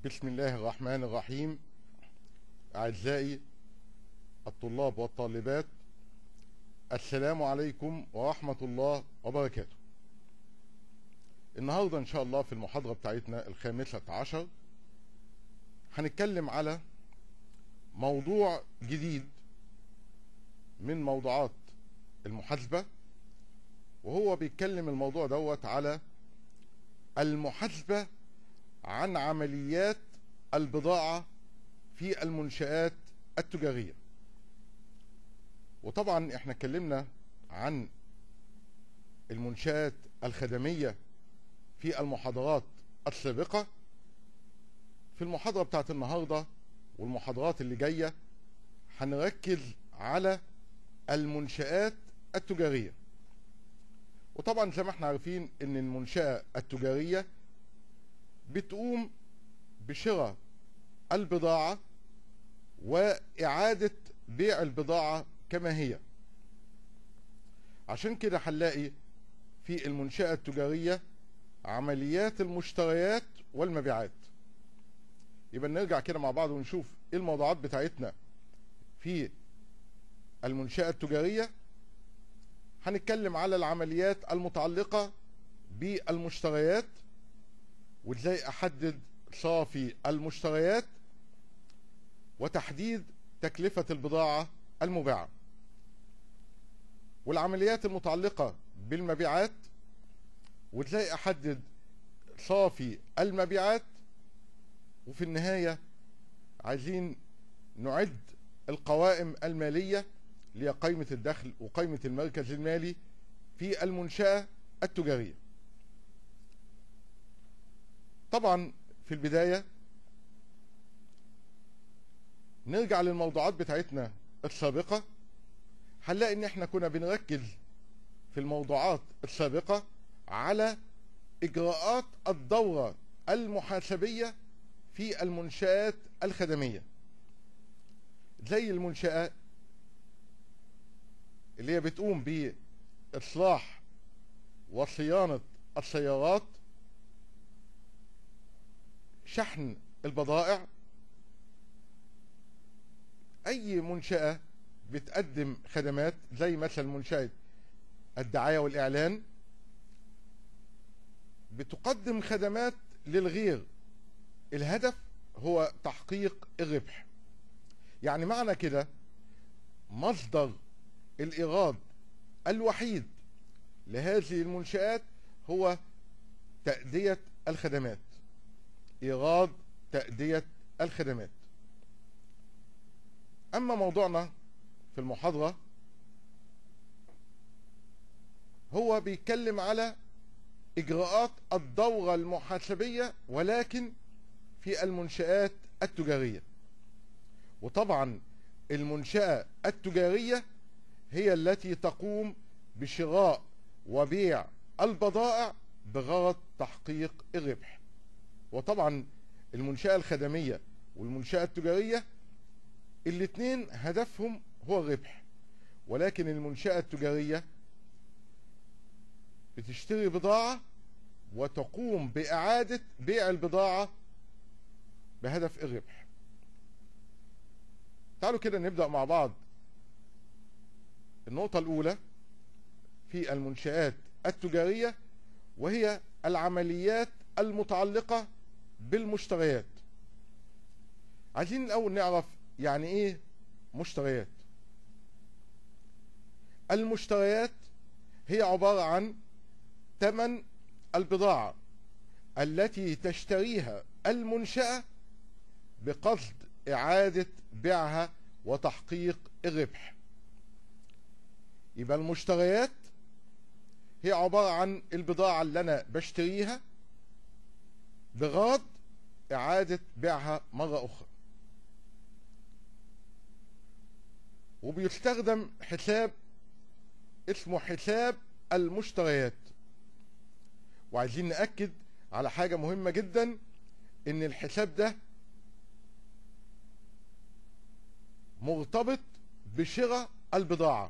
بسم الله الرحمن الرحيم. أعزائي الطلاب والطالبات، السلام عليكم ورحمة الله وبركاته. النهاردة إن شاء الله في المحاضرة بتاعتنا ال15 هنتكلم على موضوع جديد من موضوعات المحاسبة، وهو بيتكلم الموضوع دوت على المحاسبة عن عمليات البضاعة في المنشآت التجارية. وطبعا احنا اتكلمنا عن المنشآت الخدمية في المحاضرات السابقة. في المحاضرة بتاعت النهاردة والمحاضرات اللي جاية هنركز على المنشآت التجارية. وطبعا زي ما احنا عارفين ان المنشأة التجارية بتقوم بشراء البضاعة وإعادة بيع البضاعة كما هي. عشان كده هنلاقي في المنشأة التجارية عمليات المشتريات والمبيعات. يبقى نرجع كده مع بعض ونشوف ايه الموضوعات بتاعتنا في المنشأة التجارية. هنتكلم على العمليات المتعلقة بالمشتريات، وازاي احدد صافي المشتريات، وتحديد تكلفة البضاعة المباعة، والعمليات المتعلقة بالمبيعات، وازاي احدد صافي المبيعات. وفي النهاية عايزين نعد القوائم المالية اللي هي قائمة الدخل وقائمة المركز المالي في المنشأة التجارية. طبعا في البداية نرجع للموضوعات بتاعتنا السابقة. هنلاقي ان احنا كنا بنركز في الموضوعات السابقة على اجراءات الدورة المحاسبية في المنشآت الخدمية، زي المنشأة اللي هي بتقوم بإصلاح وصيانة السيارات، شحن البضائع. اي منشأة بتقدم خدمات زي مثلا منشأة الدعاية والاعلان بتقدم خدمات للغير، الهدف هو تحقيق الربح. يعني معنى كده مصدر الايراد الوحيد لهذه المنشآت هو تأدية الخدمات، إيراد تأدية الخدمات. أما موضوعنا في المحاضرة هو بيتكلم على إجراءات الدورة المحاسبية، ولكن في المنشآت التجارية. وطبعا المنشأة التجارية هي التي تقوم بشراء وبيع البضائع بغرض تحقيق الربح. وطبعا المنشأة الخدمية والمنشأة التجارية الاثنين هدفهم هو الربح، ولكن المنشأة التجارية بتشتري بضاعة وتقوم بإعادة بيع البضاعة بهدف الربح. تعالوا كده نبدأ مع بعض. النقطة الأولى في المنشآت التجارية وهي العمليات المتعلقة بالمشتريات. عايزين الأول نعرف يعني إيه مشتريات. المشتريات هي عبارة عن ثمن البضاعة التي تشتريها المنشأة بقصد إعادة بيعها وتحقيق الربح. يبقى المشتريات هي عبارة عن البضاعة اللي أنا بشتريها بغرض إعادة بيعها مرة أخرى. وبيستخدم حساب اسمه حساب المشتريات. وعايزين نأكد على حاجة مهمة جدا، إن الحساب ده مرتبط بشراء البضاعة،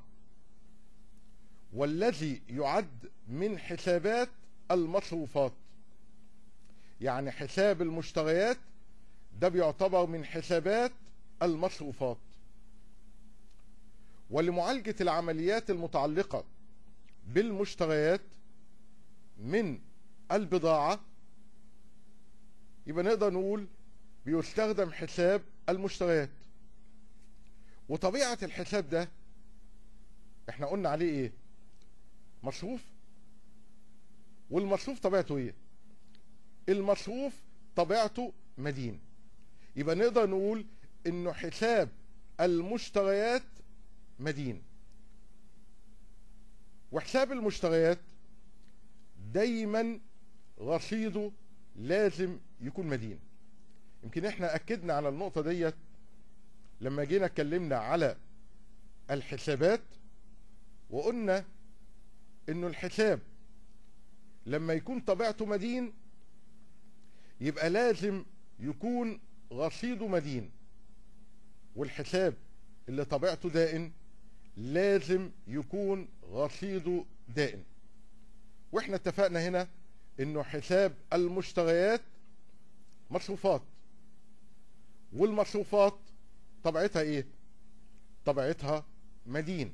والذي يعد من حسابات المصروفات. يعني حساب المشتريات ده بيعتبر من حسابات المصروفات. ولمعالجة العمليات المتعلقة بالمشتريات من البضاعة يبقى نقدر نقول بيستخدم حساب المشتريات. وطبيعة الحساب ده احنا قلنا عليه ايه؟ مصروف. والمصروف طبيعته ايه؟ المصروف طبيعته مدين. يبقى نقدر نقول انه حساب المشتريات مدين. وحساب المشتريات دايما رصيده لازم يكون مدين. يمكن احنا اكدنا على النقطة ديت لما جينا اتكلمنا على الحسابات، وقلنا انه الحساب لما يكون طبيعته مدين يبقى لازم يكون رصيده مدين، والحساب اللي طبيعته دائن لازم يكون رصيده دائن. واحنا اتفقنا هنا انه حساب المشتريات مصروفات، والمصروفات طبيعتها ايه؟ طبيعتها مدين،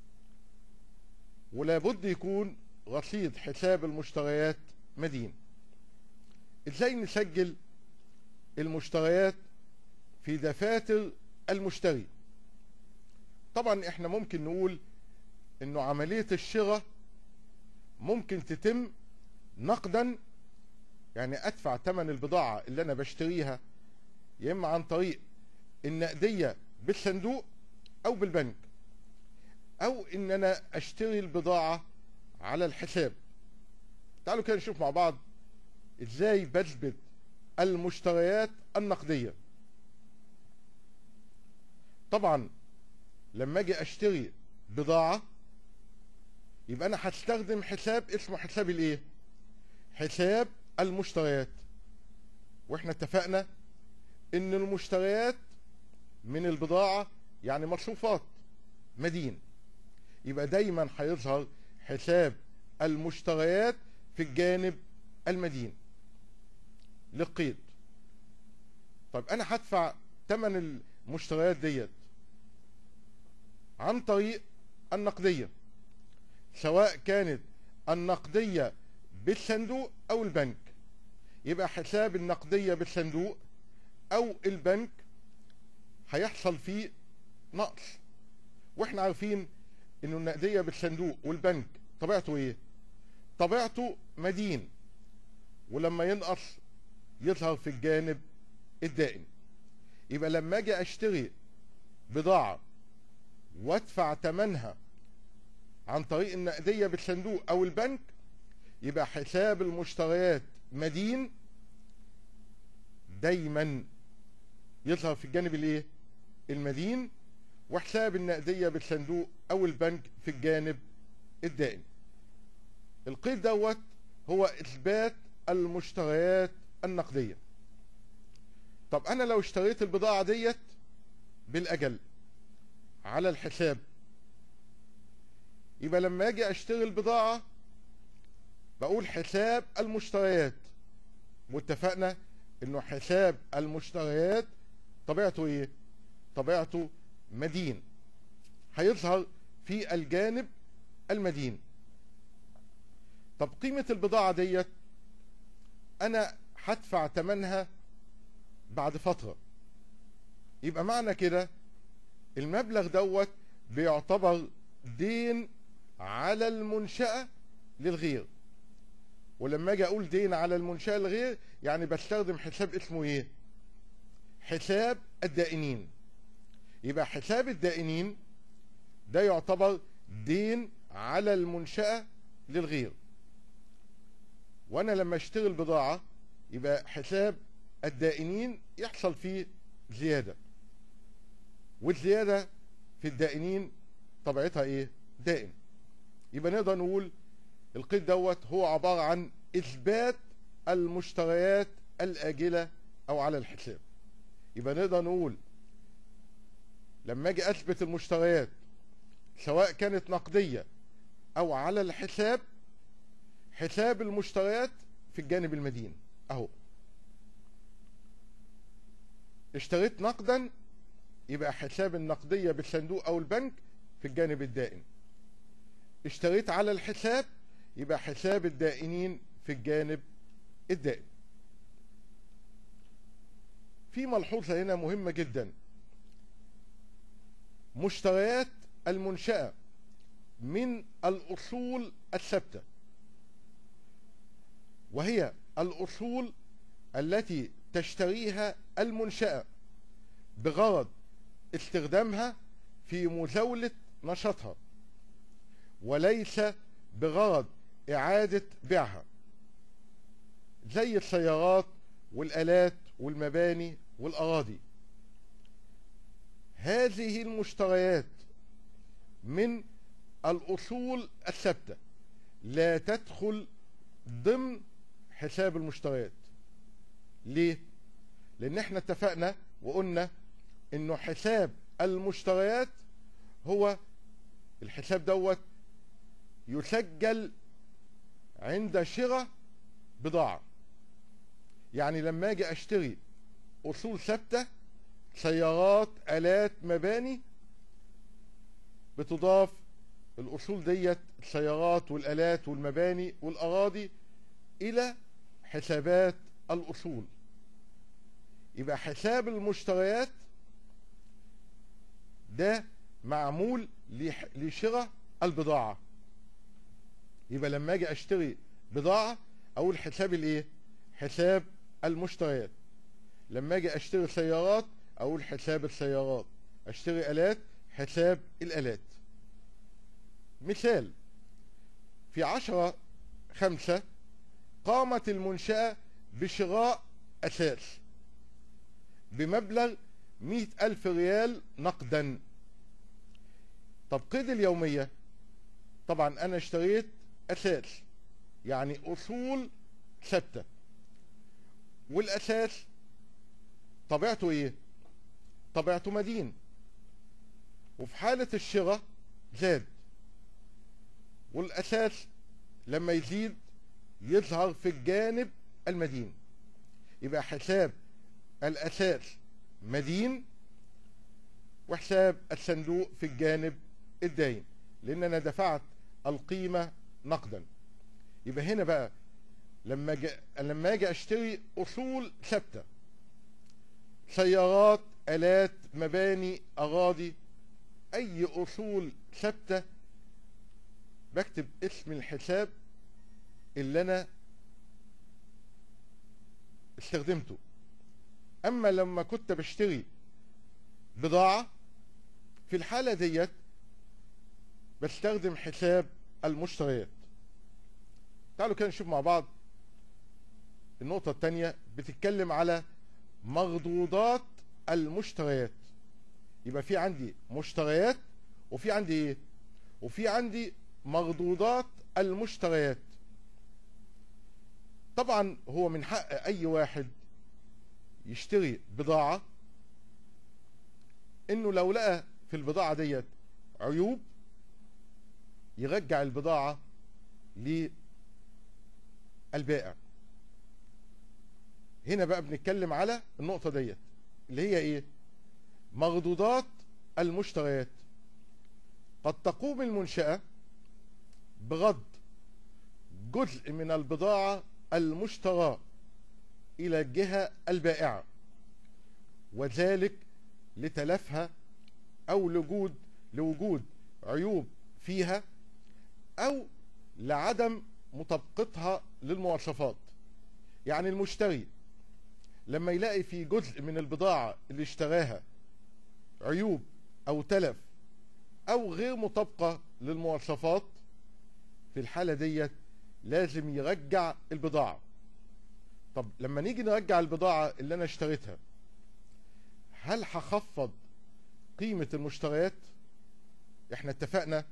ولا بد يكون رصيد حساب المشتريات مدين. ازاي نسجل المشتريات في دفاتر المشتري؟ طبعا احنا ممكن نقول انه عملية الشراء ممكن تتم نقدا، يعني ادفع ثمن البضاعة اللي انا بشتريها يا اما عن طريق النقدية بالصندوق او بالبنك، او ان انا اشتري البضاعة على الحساب. تعالوا كده نشوف مع بعض ازاي بثبت المشتريات النقدية. طبعا لما اجي اشتري بضاعة يبقى انا هستخدم حساب اسمه حساب الايه؟ حساب المشتريات. واحنا اتفقنا ان المشتريات من البضاعة يعني مصروفات مدين، يبقى دايما هيظهر حساب المشتريات في الجانب المدين للقيد. طيب انا هدفع ثمن المشتريات ديت عن طريق النقدية، سواء كانت النقدية بالصندوق او البنك. يبقى حساب النقدية بالصندوق او البنك هيحصل فيه نقص، واحنا عارفين انه النقدية بالصندوق والبنك طبيعته ايه؟ طبيعته مدين، ولما ينقص يظهر في الجانب الدائن. يبقى لما اجي اشتري بضاعة وادفع ثمنها عن طريق النقدية بالصندوق او البنك يبقى حساب المشتريات مدين، دايما يظهر في الجانب الايه؟ المدين، وحساب النقدية بالصندوق او البنك في الجانب الدائن. القيد دوت هو اثبات المشتريات النقدية. طب انا لو اشتريت البضاعة ديت بالاجل على الحساب، يبقى لما اجي اشتري البضاعة بقول حساب المشتريات، واتفقنا انه حساب المشتريات طبيعته ايه؟ طبيعته مدين، هيظهر في الجانب المدين. طب قيمة البضاعة ديت انا هدفع ثمنها بعد فترة، يبقى معنى كده المبلغ دوت بيعتبر دين على المنشأة للغير. ولما اجي اقول دين على المنشأة للغير يعني بستخدم حساب اسمه ايه؟ حساب الدائنين. يبقى حساب الدائنين ده يعتبر دين على المنشأة للغير، وانا لما اشتري البضاعة يبقى حساب الدائنين يحصل فيه زيادة، والزيادة في الدائنين طبيعتها ايه؟ دائن. يبقى نقدر نقول القيد دوت هو عبارة عن اثبات المشتريات الآجلة او على الحساب. يبقى نقدر نقول لما اجي اثبت المشتريات سواء كانت نقدية او على الحساب، حساب المشتريات في الجانب المدين اهو. اشتريت نقدا يبقى حساب النقدية بالصندوق أو البنك في الجانب الدائن. اشتريت على الحساب يبقى حساب الدائنين في الجانب الدائن. في ملحوظة هنا مهمة جدا: مشتريات المنشأة من الأصول الثابتة، وهي الأصول التي تشتريها المنشأة بغرض استخدامها في مزاولة نشاطها، وليس بغرض إعادة بيعها، زي السيارات والآلات والمباني والأراضي. هذه المشتريات من الأصول الثابتة لا تدخل ضمن حساب المشتريات. ليه؟ لأن احنا اتفقنا وقلنا إنه حساب المشتريات هو الحساب دوت يسجل عند شراء بضاعة. يعني لما أجي أشتري أصول ثابتة، سيارات، آلات، مباني، بتضاف الأصول ديت، السيارات والآلات والمباني والأراضي، إلى حسابات الأصول. يبقى حساب المشتريات ده معمول لشراء البضاعة. يبقى لما أجي أشتري بضاعة أقول حساب الإيه؟ حساب المشتريات. لما أجي أشتري سيارات أقول حساب السيارات. أشتري آلات، حساب الآلات. مثال: في 10/5 قامت المنشأة بشراء أساس بمبلغ 100,000 ريال نقدا. طب قيد اليومية، طبعا أنا اشتريت أساس يعني أصول ثابتة، والأساس طبيعته إيه؟ طبيعته مدين، وفي حالة الشراء زاد، والأساس لما يزيد يظهر في الجانب المدين. يبقى حساب الأساس مدين، وحساب الصندوق في الجانب الداين، لأن أنا دفعت القيمة نقدا. يبقى هنا بقى لما أجي أشتري أصول ثابتة، سيارات، آلات، مباني، أراضي، أي أصول ثابتة، بكتب اسم الحساب اللي أنا استخدمته. أما لما كنت بشتري بضاعة، في الحالة ديت بستخدم حساب المشتريات. تعالوا كده نشوف مع بعض النقطة الثانية، بتتكلم على مردودات المشتريات. يبقى في عندي مشتريات، وفي عندي ايه؟ وفي عندي مردودات المشتريات. طبعا هو من حق اي واحد يشتري بضاعة انه لو لقى في البضاعة ديت عيوب يرجع البضاعة للبائع. هنا بقى بنتكلم على النقطة ديت اللي هي ايه؟ مردودات المشتريات. قد تقوم المنشأة بغض جزء من البضاعة المشترى إلى الجهة البائعة، وذلك لتلفها أو لوجود عيوب فيها، أو لعدم مطابقتها للمواصفات. يعني المشتري لما يلاقي في جزء من البضاعة اللي اشتراها عيوب أو تلف أو غير مطابقة للمواصفات، في الحالة ديت لازم يرجع البضاعة. طب لما نيجي نرجع البضاعة اللي أنا اشتريتها، هل هخفض قيمة المشتريات؟ احنا اتفقنا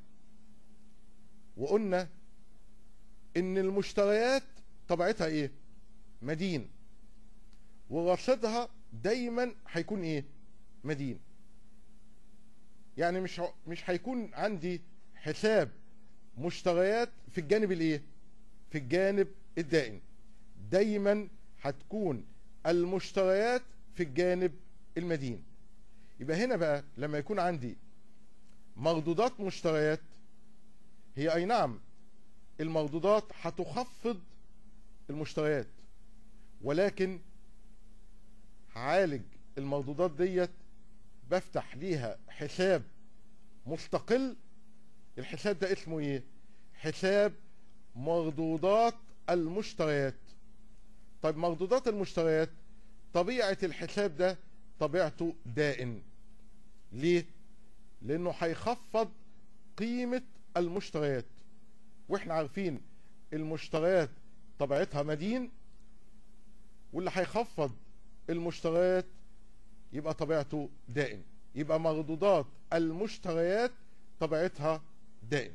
وقلنا ان المشتريات طبيعتها ايه؟ مدين، ورصيدها دايما هيكون ايه؟ مدين. يعني مش هيكون عندي حساب مشتريات في الجانب الايه؟ في الجانب الدائن. دايما هتكون المشتريات في الجانب المدين. يبقى هنا بقى لما يكون عندي مردودات مشتريات، هي اي نعم المردودات هتخفض المشتريات، ولكن هعالج المردودات ديت، بفتح ليها حساب مستقل. الحساب ده اسمه ايه؟ حساب مردودات المشتريات. طيب مردودات المشتريات طبيعة الحساب ده طبيعته دائن. ليه؟ لانه هيخفض قيمة المشتريات، واحنا عارفين المشتريات طبيعتها مدين، واللي هيخفض المشتريات يبقى طبيعته دائم. يبقى مردودات المشتريات طبيعتها دائم.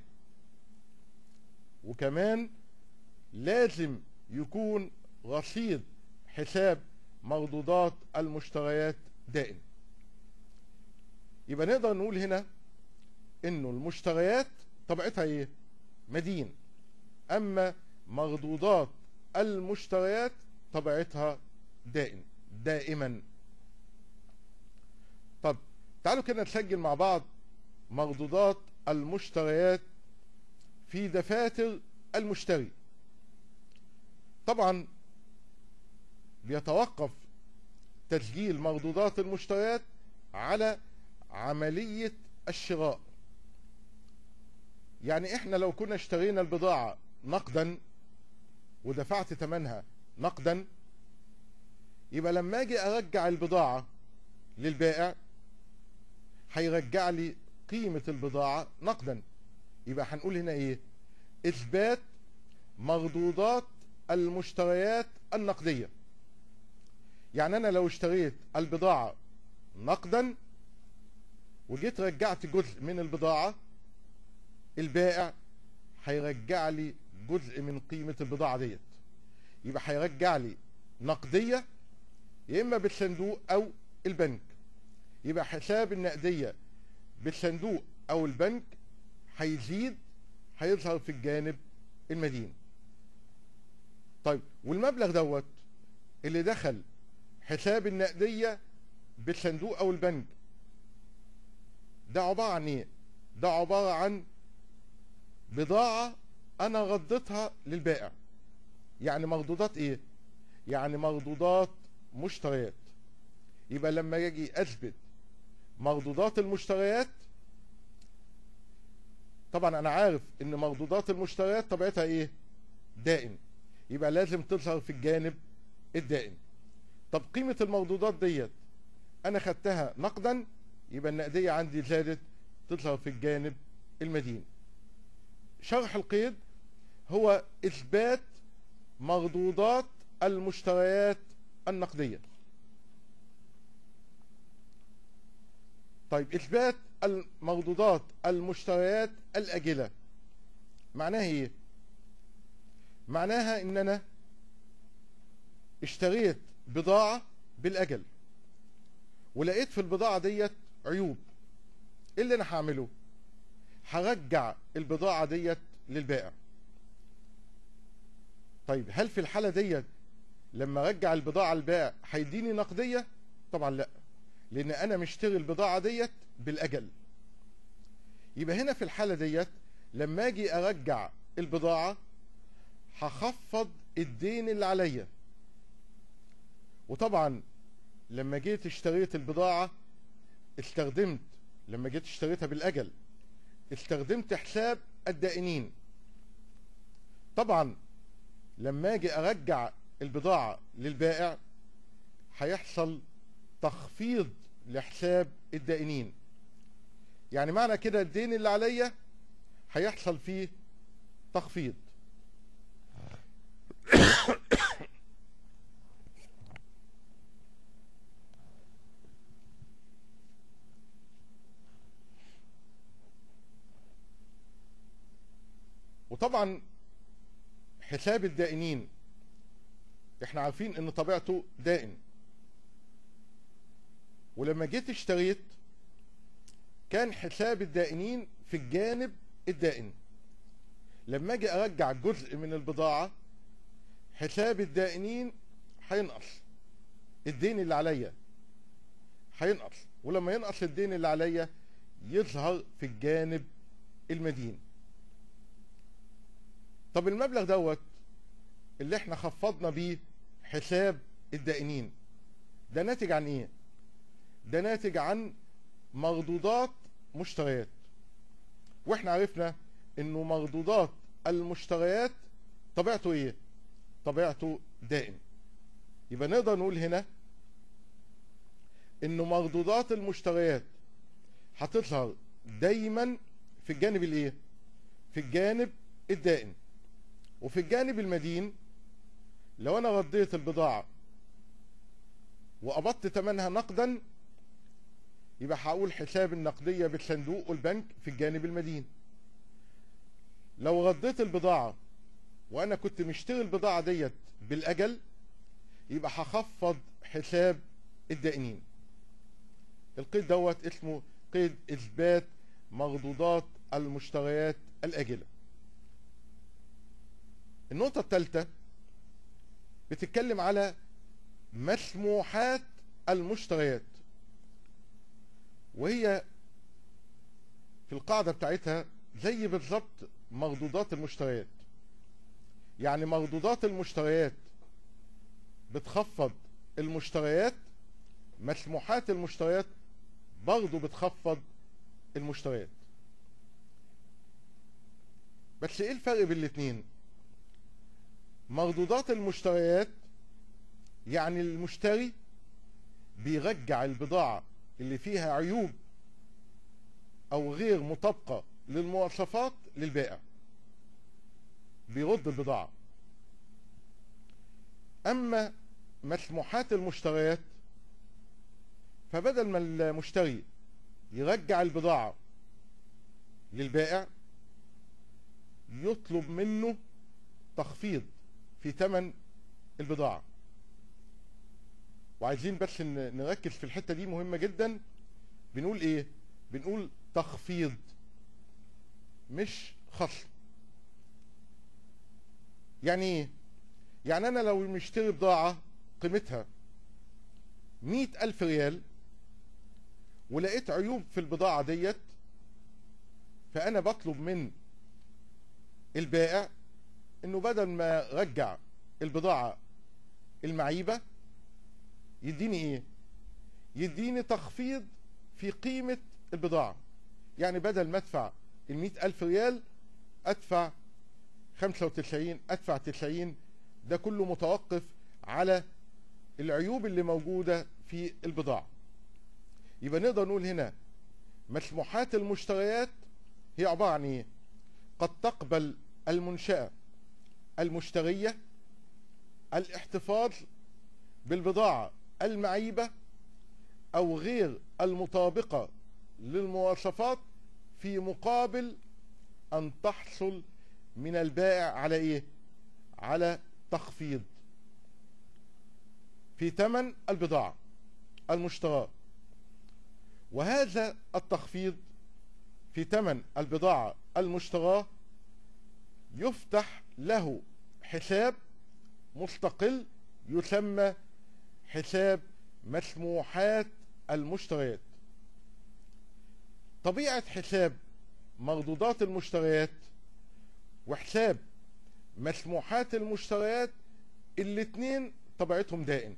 وكمان لازم يكون رصيد حساب مردودات المشتريات دائم. يبقى نقدر نقول هنا انه المشتريات طبيعتها ايه؟ مدين. اما مردودات المشتريات طبيعتها دائما. طب تعالوا كده نسجل مع بعض مردودات المشتريات في دفاتر المشتري. طبعا بيتوقف تسجيل مردودات المشتريات على عملية الشراء. يعني احنا لو كنا اشترينا البضاعة نقدا ودفعت ثمنها نقدا، يبقى لما اجي ارجع البضاعة للبائع هيرجع لي قيمة البضاعة نقدا. يبقى هنقول هنا ايه؟ اثبات مردودات المشتريات النقدية. يعني انا لو اشتريت البضاعة نقدا وجيت رجعت جزء من البضاعة، البائع هيرجع لي جزء من قيمة البضاعة ديت. يبقى هيرجع لي نقدية يا اما بالصندوق او البنك. يبقى حساب النقدية بالصندوق او البنك هيزيد، هيظهر في الجانب المدين. طيب والمبلغ دوت اللي دخل حساب النقدية بالصندوق او البنك ده عبارة عن ايه؟ ده عبارة عن بضاعة انا رديتها للبائع. يعني مردودات ايه؟ يعني مردودات مشتريات. يبقى لما اجي اثبت مردودات المشتريات، طبعا انا عارف ان مردودات المشتريات طبيعتها ايه؟ دائم. يبقى لازم تظهر في الجانب الدائم. طب قيمة المردودات ديت انا خدتها نقدا، يبقى النقدية عندي زادت، تظهر في الجانب المدين. شرح القيد هو اثبات مردودات المشتريات النقدية. طيب اثبات المردودات المشتريات الآجلة معناها ايه؟ معناها ان انا اشتريت بضاعة بالاجل ولقيت في البضاعة ديت عيوب. ايه اللي انا هعمله؟ هرجع البضاعة ديت للبائع. طيب هل في الحالة ديت لما ارجع البضاعة للبائع هيديني نقدية؟ طبعا لا، لان انا مشتري البضاعة ديت بالاجل. يبقى هنا في الحالة ديت لما اجي ارجع البضاعة هخفض الدين اللي عليا. وطبعا لما جيت اشتريت البضاعة لما جيت اشتريتها بالاجل استخدمت حساب الدائنين. طبعا لما اجي ارجع البضاعة للبائع هيحصل تخفيض لحساب الدائنين. يعني معنى كده الدين اللي عليا هيحصل فيه تخفيض. وطبعا حساب الدائنين احنا عارفين ان طبيعته دائن. ولما جيت اشتريت كان حساب الدائنين في الجانب الدائن. لما اجي ارجع جزء من البضاعة حساب الدائنين هينقص، الدين اللي عليا هينقص، ولما ينقص الدين اللي عليا يظهر في الجانب المدين. طب المبلغ دوت اللي احنا خفضنا بيه حساب الدائنين ده ناتج عن ايه؟ ده ناتج عن مردودات مشتريات، واحنا عرفنا انه مردودات المشتريات طبيعته ايه؟ طبيعته دائم. يبقى نقدر نقول هنا انه مردودات المشتريات هتظهر دايما في الجانب الايه؟ في الجانب الدائم. وفي الجانب المدين لو انا رديت البضاعة وقبضت ثمنها نقدا يبقى هقول حساب النقدية بالصندوق والبنك في الجانب المدين. لو رديت البضاعة وانا كنت مشتري البضاعة ديت بالاجل يبقى هخفض حساب الدائنين. القيد دوت اسمه قيد اثبات مردودات المشتريات الاجلة. النقطة الثالثة بتتكلم على مسموحات المشتريات، وهي في القاعدة بتاعتها زي بالظبط مردودات المشتريات. يعني مردودات المشتريات بتخفض المشتريات، مسموحات المشتريات برضو بتخفض المشتريات. بس ايه الفرق بين الاتنين؟ مردودات المشتريات يعني المشتري بيرجع البضاعة اللي فيها عيوب او غير مطابقة للمواصفات للبائع، بيرد البضاعة. اما مسموحات المشتريات فبدل ما المشتري يرجع البضاعة للبائع يطلب منه تخفيض في ثمن البضاعة. وعايزين بس نركز في الحتة دي مهمة جدا. بنقول ايه؟ بنقول تخفيض مش خصم. يعني ايه؟ يعني انا لو مشتري بضاعة قيمتها 100,000 ريال ولقيت عيوب في البضاعة ديت، فانا بطلب من البائع انه بدل ما رجع البضاعة المعيبة يديني ايه؟ يديني تخفيض في قيمة البضاعة. يعني بدل ما ادفع 100,000 ريال ادفع 95، ادفع 90. ده كله متوقف على العيوب اللي موجودة في البضاعة. يبقى نقدر نقول هنا مسموحات المشتريات هي عبارة عن ايه؟ قد تقبل المنشأة المشترية الاحتفاظ بالبضاعة المعيبة او غير المطابقة للمواصفات في مقابل ان تحصل من البائع على ايه؟ على تخفيض في ثمن البضاعة المشتراة. وهذا التخفيض في ثمن البضاعة المشتراة يفتح له حساب مستقل يسمى حساب مسموحات المشتريات. طبيعة حساب مردودات المشتريات وحساب مسموحات المشتريات الاتنين طبيعتهم دائم.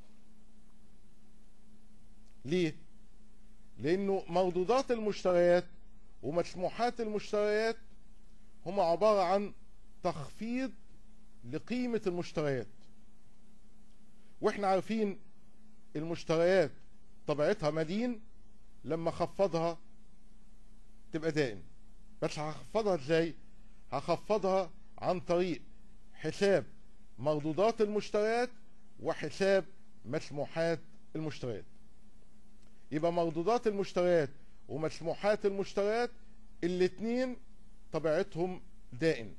ليه؟ لأنه مردودات المشتريات ومسموحات المشتريات هما عبارة عن تخفيض لقيمة المشتريات، واحنا عارفين المشتريات طبيعتها مدين، لما خفضها تبقى دائم. بس هخفضها ازاي؟ هخفضها عن طريق حساب مردودات المشتريات وحساب مسموحات المشتريات. يبقى مردودات المشتريات ومسموحات المشتريات الاتنين طبيعتهم دائم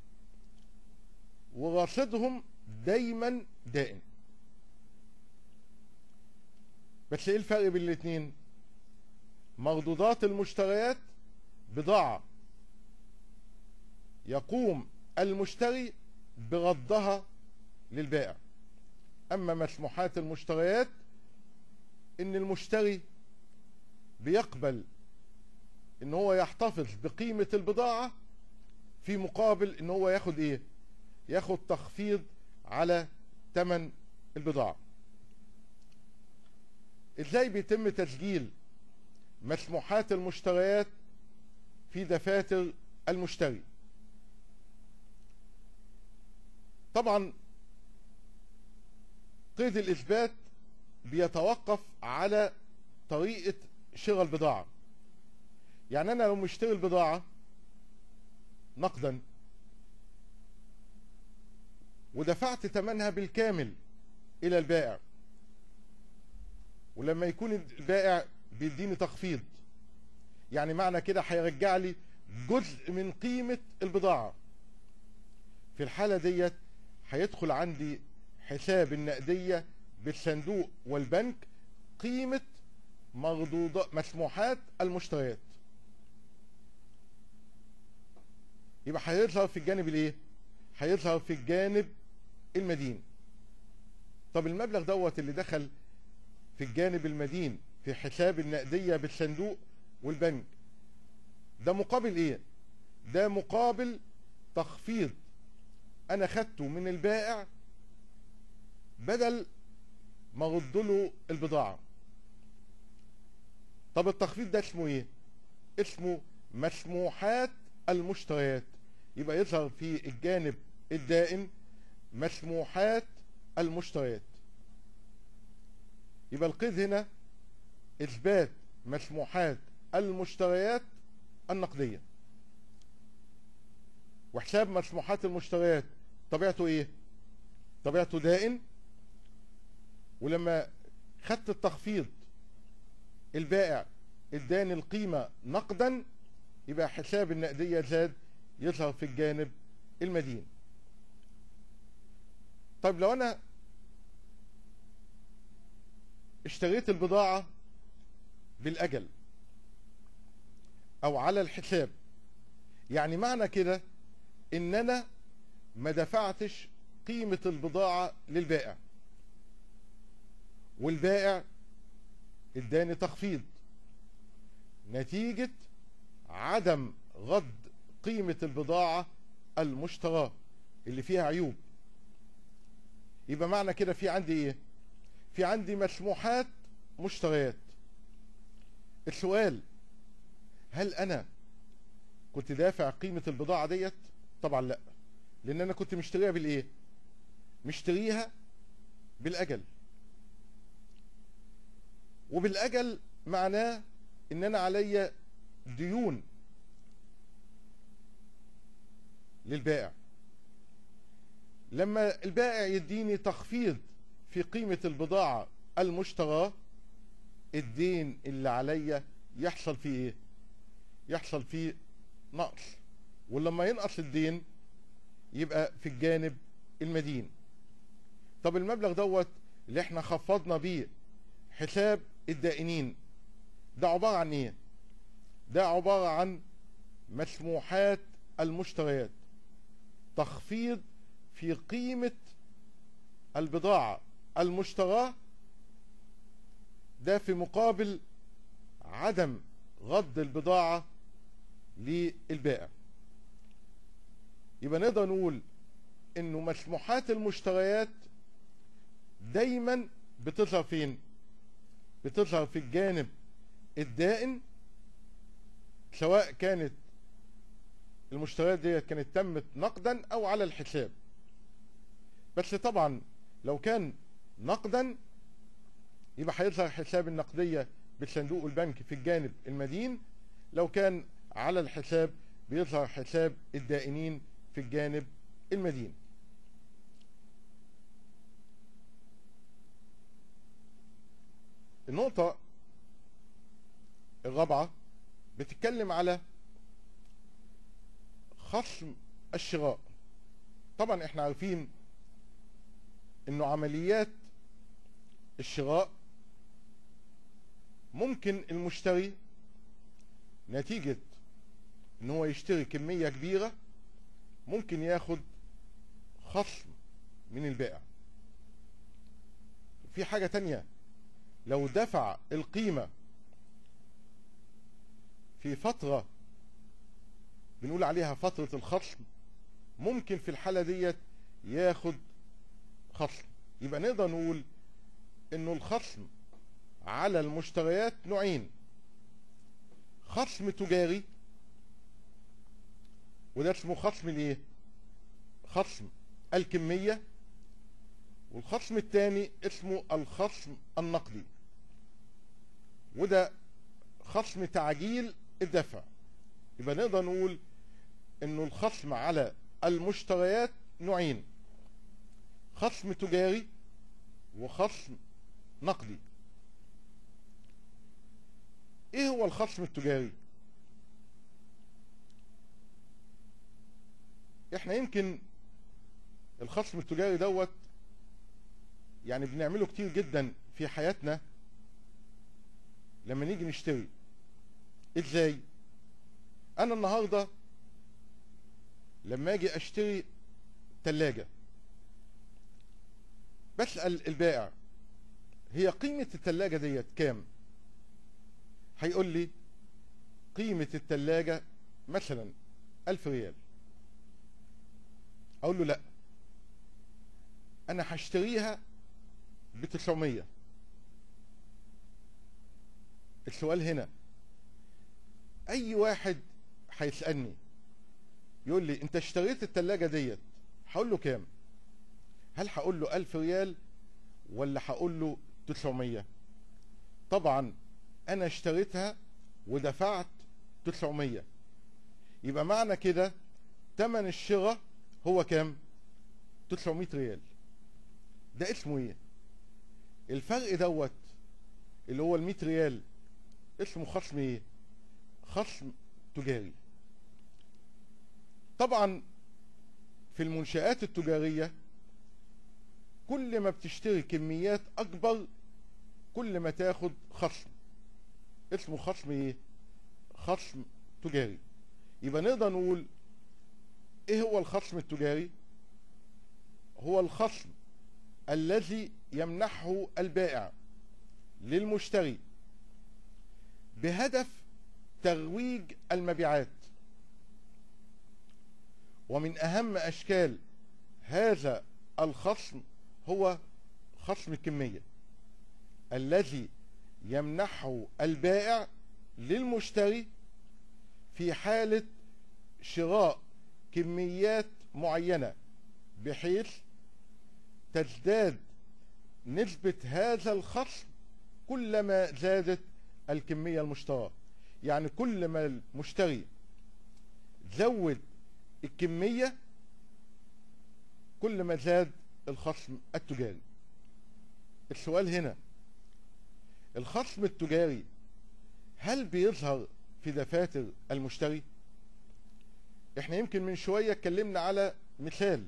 ورصيدهم دايما دائم. بس ايه الفرق بين الاتنين؟ مردودات المشتريات بضاعة يقوم المشتري بردها للبائع، اما مسموحات المشتريات ان المشتري بيقبل ان هو يحتفظ بقيمة البضاعة في مقابل ان هو ياخد ايه؟ ياخد تخفيض على ثمن البضاعة. ازاي بيتم تسجيل مسموحات المشتريات في دفاتر المشتري؟ طبعا قيد الإثبات بيتوقف على طريقة شراء البضاعة. يعني أنا لو مشتري البضاعة نقدا ودفعت ثمنها بالكامل إلى البائع، ولما يكون البائع بيديني تخفيض، يعني معنى كده هيرجع لي جزء من قيمة البضاعة. في الحالة ديت هيدخل عندي حساب النقدية بالصندوق والبنك قيمة مردودات مسموحات المشتريات. يبقى هيظهر في الجانب الايه؟ هيظهر في الجانب المدين. طب المبلغ دوت اللي دخل في الجانب المدين في حساب النقدية بالصندوق والبنك، ده مقابل ايه؟ ده مقابل تخفيض انا خدته من البائع بدل ما ارد له البضاعة. طب التخفيض ده اسمه ايه؟ اسمه مسموحات المشتريات. يبقى يظهر في الجانب الدائن مسموحات المشتريات. يبقى القيد هنا اثبات مسموحات المشتريات النقدية. وحساب مسموحات المشتريات طبيعته ايه؟ طبيعته دائن، ولما خدت التخفيض البائع اداني القيمة نقدا، يبقى حساب النقدية زاد، يظهر في الجانب المدين. طيب لو انا اشتريت البضاعة بالأجل او على الحساب، يعني معنى كده ان انا ما دفعتش قيمة البضاعة للبائع، والبائع اداني تخفيض نتيجة عدم رد قيمة البضاعة المشتراه اللي فيها عيوب. يبقى معنى كده في عندي ايه؟ في عندي مسموحات مشتريات. السؤال، هل انا كنت دافع قيمة البضاعة ديت؟ طبعا لا، لان انا كنت مشتريها بالايه؟ مشتريها بالاجل. وبالاجل معناه ان انا عليا ديون للبائع. لما البائع يديني تخفيض في قيمة البضاعة المشتراه، الدين اللي عليا يحصل فيه ايه؟ يحصل فيه نقص. ولما ينقص الدين يبقى في الجانب المدين. طب المبلغ دوت اللي احنا خفضنا بيه حساب الدائنين، ده عبارة عن ايه؟ ده عبارة عن مسموحات المشتريات، تخفيض في قيمة البضاعة المشتراه، ده في مقابل عدم رد البضاعة للبائع. يبقى نقدر نقول انه مسموحات المشتريات دايما بتظهر فين؟ بتظهر في الجانب الدائن، سواء كانت المشتريات دي كانت تمت نقدا او على الحساب. بس طبعا لو كان نقدا يبقى هيظهر حساب النقدية بالصندوق والبنك في الجانب المدين. لو كان على الحساب بيظهر حساب الدائنين في الجانب المدين. النقطة الرابعة بتتكلم على خصم الشراء. طبعا احنا عارفين انه عمليات الشراء ممكن المشتري نتيجة ان هو يشتري كمية كبيرة ممكن ياخد خصم من البائع. في حاجة تانية، لو دفع القيمة في فترة بنقول عليها فترة الخصم، ممكن في الحالة ديت ياخد خصم. يبقى نقدر نقول انه الخصم على المشتريات نوعين: خصم تجاري، وده اسمه خصم الايه؟ خصم الكمية. والخصم الثاني اسمه الخصم النقدي، وده خصم تعجيل الدفع. يبقى نقدر نقول انه الخصم على المشتريات نوعين: خصم تجاري وخصم نقدي. ايه هو الخصم التجاري؟ احنا يمكن الخصم التجاري دوت يعني بنعمله كتير جدا في حياتنا لما نيجي نشتري. ازاي؟ انا النهارده لما اجي اشتري تلاجة بسأل البائع هي قيمة التلاجة ديت كام؟ هيقول لي قيمة التلاجة مثلا 1000 ريال. اقول له لا، انا هشتريها ب900. السؤال هنا، اي واحد هيسألني يقول لي انت اشتريت التلاجة ديت، هقول له كام؟ هل هقول له 1000 ريال ولا هقول له 900؟ طبعا انا اشتريتها ودفعت 900، يبقى معنى كده تمن الشراء هو كام؟ 900 ريال. ده اسمه ايه؟ الفرق دوت اللي هو ال100 ريال اسمه خصم ايه؟ خصم تجاري. طبعا في المنشآت التجارية كل ما بتشتري كميات اكبر كل ما تاخد خصم، اسمه خصم ايه؟ خصم تجاري. يبقى نقدر نقول ايه هو الخصم التجاري؟ هو الخصم الذي يمنحه البائع للمشتري بهدف ترويج المبيعات. ومن اهم اشكال هذا الخصم هو خصم الكمية الذي يمنحه البائع للمشتري في حالة شراء كميات معينة، بحيث تزداد نسبة هذا الخصم كلما زادت الكمية المشتراه. يعني كل ما المشتري زود الكمية كل ما زاد الخصم التجاري. السؤال هنا، الخصم التجاري هل بيظهر في دفاتر المشتري؟ احنا يمكن من شوية اتكلمنا على مثال،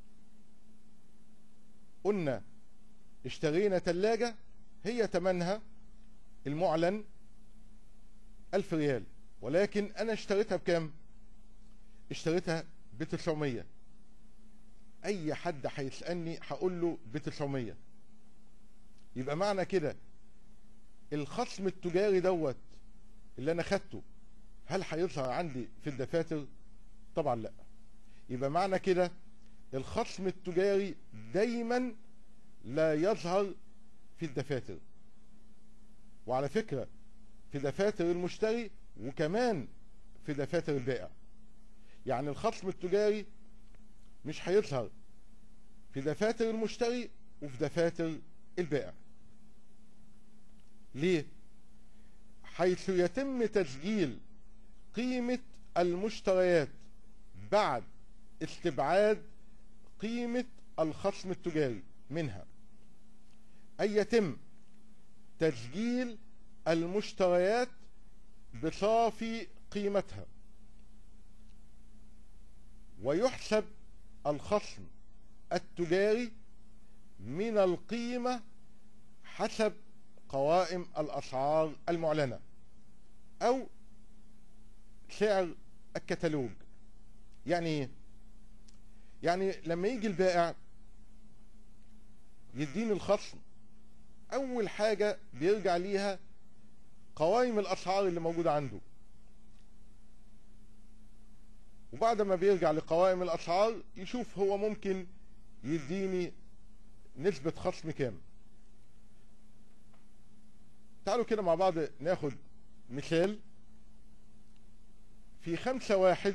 قلنا اشترينا تلاجة هي تمنها المعلن 1000 ريال، ولكن انا اشتريتها بكام؟ اشتريتها ب900. اي حد هيسألني هقول له ب900. يبقى معنى كده الخصم التجاري دوت اللي انا خدته هل هيظهر عندي في الدفاتر؟ طبعا لا. يبقى معنى كده الخصم التجاري دايما لا يظهر في الدفاتر. وعلى فكرة في دفاتر المشتري وكمان في دفاتر البائع. يعني الخصم التجاري مش هيظهر في دفاتر المشتري وفي دفاتر البائع. ليه؟ حيث يتم تسجيل قيمة المشتريات بعد استبعاد قيمة الخصم التجاري منها، أي يتم تسجيل المشتريات بصافي قيمتها، ويحسب الخصم التجاري من القيمة حسب قوائم الأسعار المعلنة أو سعر الكتالوج. يعني ايه؟ يعني لما يجي البائع يديني الخصم، أول حاجة بيرجع ليها قوائم الأسعار اللي موجودة عنده. وبعد ما بيرجع لقوائم الأسعار يشوف هو ممكن يديني نسبة خصم كام. تعالوا كده مع بعض ناخد مثال. في 5/1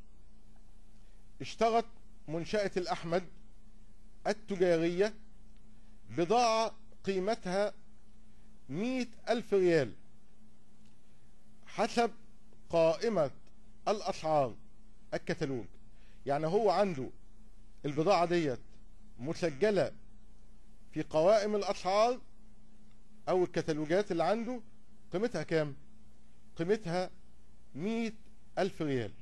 اشترت منشأة الأحمد التجارية بضاعة قيمتها 100,000 ريال حسب قائمة الأسعار الكتالوج. يعني هو عنده البضاعة ديت مسجلة في قوائم الأسعار أو الكتالوجات اللي عنده، قيمتها كام؟ قيمتها 100,000 ريال.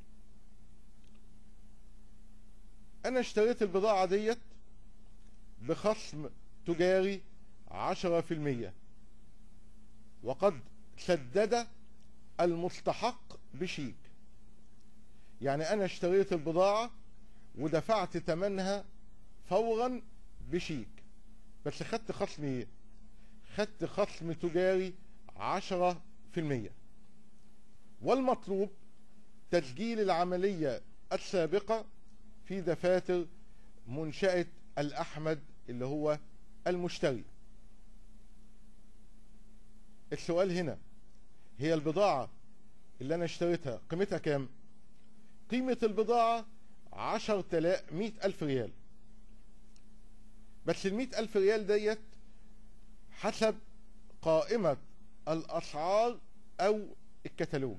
أنا اشتريت البضاعة ديت بخصم تجاري 10%، وقد سدد المستحق بشيك. يعني أنا اشتريت البضاعة ودفعت ثمنها فورا بشيك، بس خدت خصم ايه؟ خدت خصم تجاري 10%. والمطلوب تسجيل العملية السابقة في دفاتر منشأة الأحمد اللي هو المشتري. السؤال هنا، هي البضاعة اللي أنا اشتريتها قيمتها كام؟ قيمة البضاعة 100,000 ريال، بس 100,000 ريال ديت حسب قائمة الأسعار أو الكتالوج.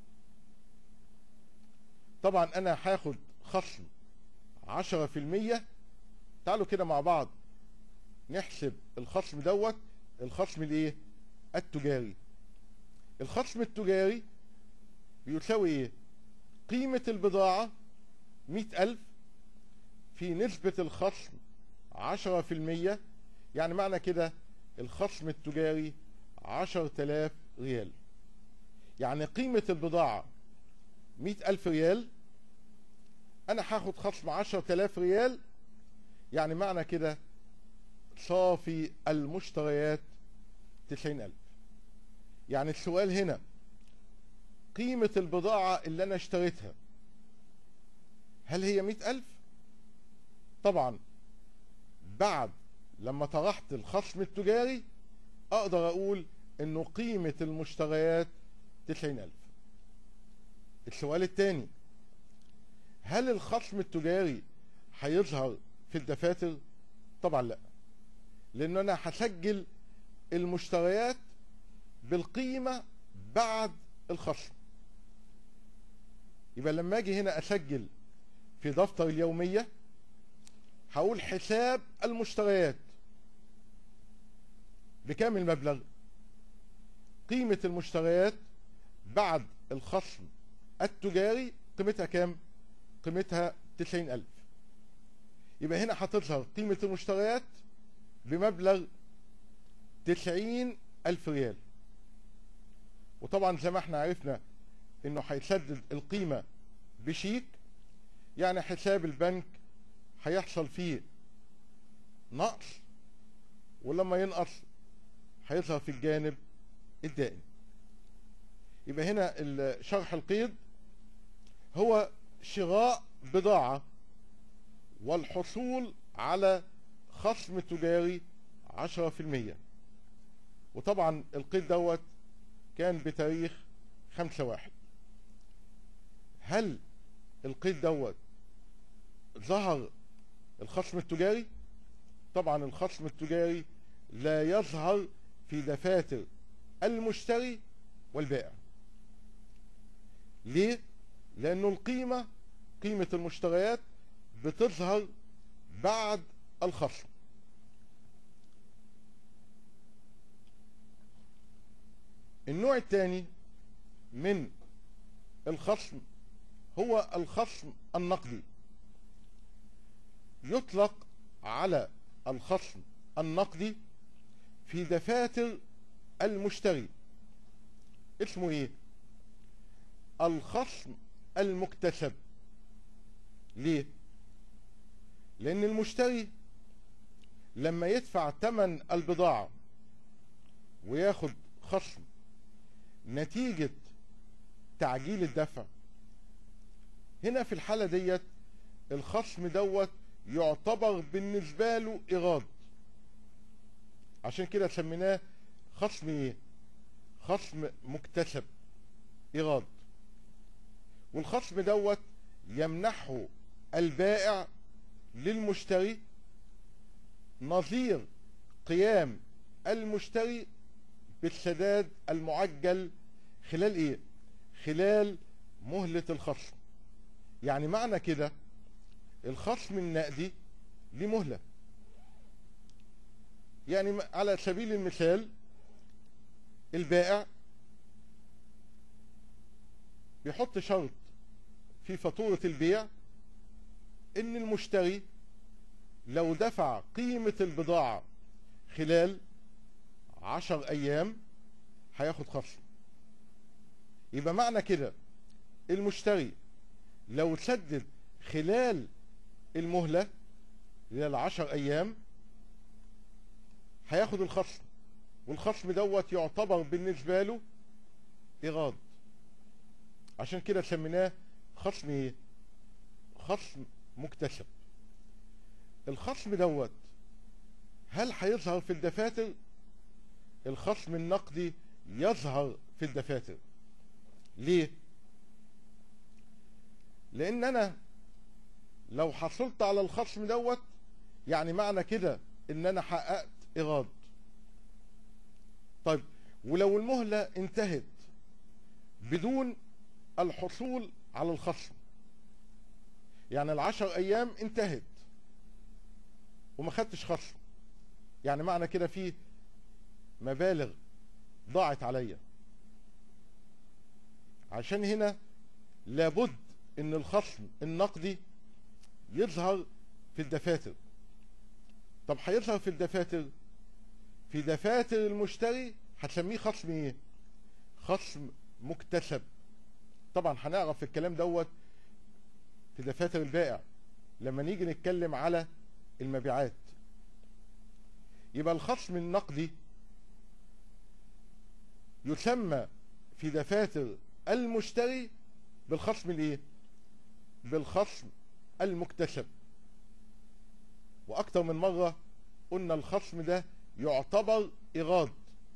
طبعا أنا هاخد خصم 10%. تعالوا كده مع بعض نحسب الخصم دوت. الخصم الايه؟ التجاري. الخصم التجاري بيساوي ايه؟ قيمة البضاعة 100,000 في نسبة الخصم 10%، يعني معنى كده الخصم التجاري 10,000 ريال. يعني قيمة البضاعة 100,000 ريال، أنا هاخد خصم 10,000 ريال، يعني معنى كده صافي المشتريات 90,000. يعني السؤال هنا، قيمة البضاعة اللي أنا اشتريتها هل هي 100,000؟ طبعا بعد لما طرحت الخصم التجاري أقدر أقول إنه قيمة المشتريات 90,000. السؤال الثاني، هل الخصم التجاري هيظهر في الدفاتر؟ طبعا لا، لأن أنا هسجل المشتريات بالقيمة بعد الخصم. يبقى لما أجي هنا أسجل في دفتر اليومية هقول حساب المشتريات بكام المبلغ؟ قيمة المشتريات بعد الخصم التجاري قيمتها كام؟ قيمتها 90,000. يبقى هنا هتظهر قيمة المشتريات بمبلغ 90,000 ريال. وطبعا زي ما احنا عرفنا انه هيسدد القيمة بشيك، يعني حساب البنك هيحصل فيه نقص، ولما ينقص هيظهر في الجانب الدائم. يبقى هنا شرح القيد هو شراء بضاعة والحصول على خصم تجاري 10%. وطبعا القيد دوت كان بتاريخ 5/1. هل القيد دوت ظهر الخصم التجاري؟ طبعا الخصم التجاري لا يظهر في دفاتر المشتري والبائع. ليه؟ لأنه القيمة، قيمة المشتريات بتظهر بعد الخصم. النوع الثاني من الخصم هو الخصم النقدي. يطلق على الخصم النقدي في دفاتر المشتري. اسمه ايه؟ الخصم المكتسب. ليه؟ لأن المشتري لما يدفع ثمن البضاعة وياخد خصم نتيجة تعجيل الدفع، هنا في الحالة ديت الخصم دوت يعتبر بالنسبة له إيراد، عشان كده سميناه خصم ايه؟ خصم مكتسب، إيراد. والخصم دوت يمنحه البائع للمشتري نظير قيام المشتري بالسداد المعجل خلال ايه؟ خلال مهلة الخصم. يعني معنى كده الخصم النقدي ليه مهلة. يعني على سبيل المثال البائع بيحط شرط في فاتورة البيع ان المشتري لو دفع قيمة البضاعة خلال 10 ايام هياخد خصم. يبقى معنى كده المشتري لو سدد خلال المهلة خلال 10 ايام هياخد الخصم، والخصم دوت يعتبر بالنسبة له إيراد. عشان كده سميناه خصم ايه؟ خصم مكتسب. الخصم دوت هل هيظهر في الدفاتر؟ الخصم النقدي يظهر في الدفاتر. ليه؟ لان انا لو حصلت على الخصم دوت يعني معنى كده ان انا حققت إيراد. طيب ولو المهلة انتهت بدون الحصول على الخصم، يعني 10 ايام انتهت وما خدتش خصم، يعني معنى كده فيه مبالغ ضاعت عليا. عشان هنا لابد ان الخصم النقدي يظهر في الدفاتر. طب هيظهر في الدفاتر، في دفاتر المشتري هتسميه خصم ايه؟ خصم مكتسب. طبعا هنعرف الكلام دوت في دفاتر البائع لما نيجي نتكلم على المبيعات. يبقى الخصم النقدي يسمى في دفاتر المشتري بالخصم الايه؟ بالخصم المكتسب. واكتر من مرة قلنا الخصم ده يعتبر إيراد.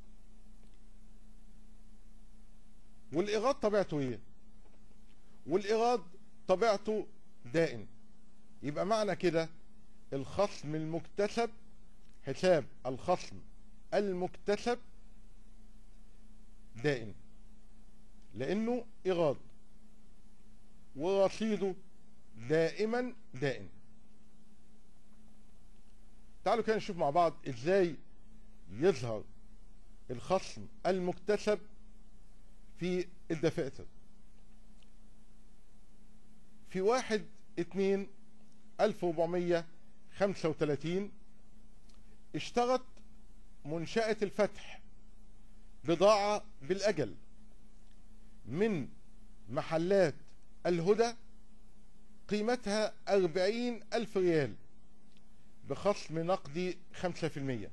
والإيراد طبيعته ايه؟ والإيراد طبيعته دائم. يبقى معنى كده الخصم المكتسب، حساب الخصم المكتسب دائم لأنه إيراد ورصيده دائما دائم. تعالوا كده نشوف مع بعض ازاي يظهر الخصم المكتسب في الدفاتر. في 1/2/1435 اشترت منشأة الفتح بضاعة بالأجل من محلات الهدى قيمتها 40,000 ريال بخصم نقدي 5%.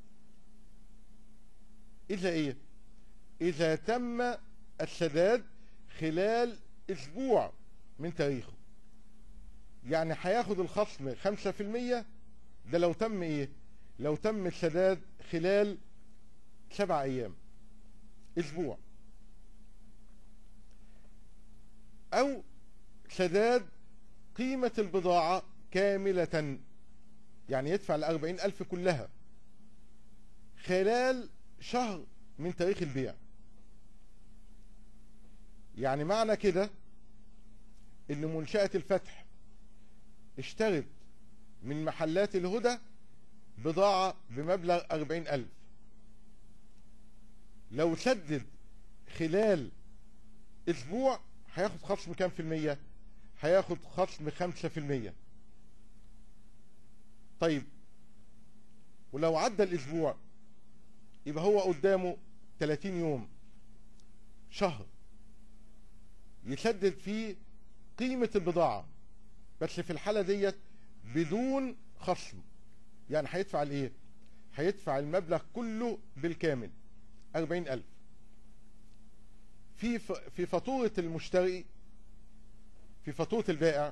إذا إيه؟ إذا تم السداد خلال أسبوع من تاريخه. يعني هياخد الخصم 5%، ده لو تم إيه؟ لو تم السداد خلال 7 أيام، أسبوع. أو سداد قيمة البضاعة كاملة، يعني يدفع 40,000 كلها خلال شهر من تاريخ البيع. يعني معنى كده ان منشأة الفتح اشترت من محلات الهدى بضاعة بمبلغ 40,000، لو سدد خلال اسبوع هياخد خصم كام في المية؟ هياخد خصم 5%. طيب ولو عدى الاسبوع يبقى هو قدامه 30 يوم، شهر، يسدد فيه قيمة البضاعة، بس في الحالة ديت بدون خصم. يعني هيدفع الايه؟ هيدفع المبلغ كله بالكامل 40,000. في فاتورة المشتري في فاتورة البائع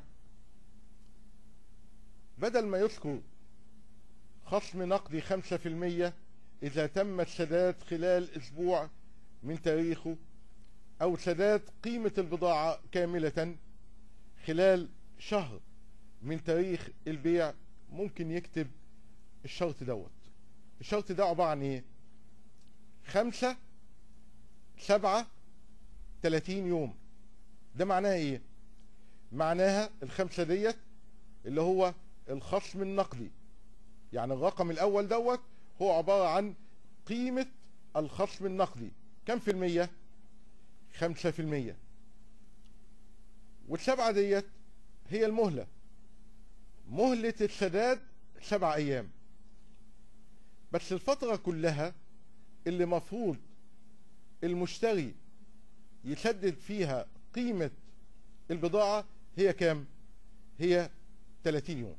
بدل ما يذكر خصم نقدي 5% إذا تم السداد خلال أسبوع من تاريخه، أو سداد قيمة البضاعة كاملة خلال شهر من تاريخ البيع، ممكن يكتب الشرط دوت. الشرط ده عبارة عن ايه؟ 5 7 30 يوم. ده معناها ايه؟ معناها الخمسة ديت اللي هو الخصم النقدي، يعني الرقم الاول دوت هو عبارة عن قيمة الخصم النقدي. كم في المية؟ 5%. والسبعة ديت هي المهلة، مهلة السداد 7 أيام. بس الفترة كلها اللي مفروض المشتري يسدد فيها قيمة البضاعة هي كام؟ هي 30 يوم.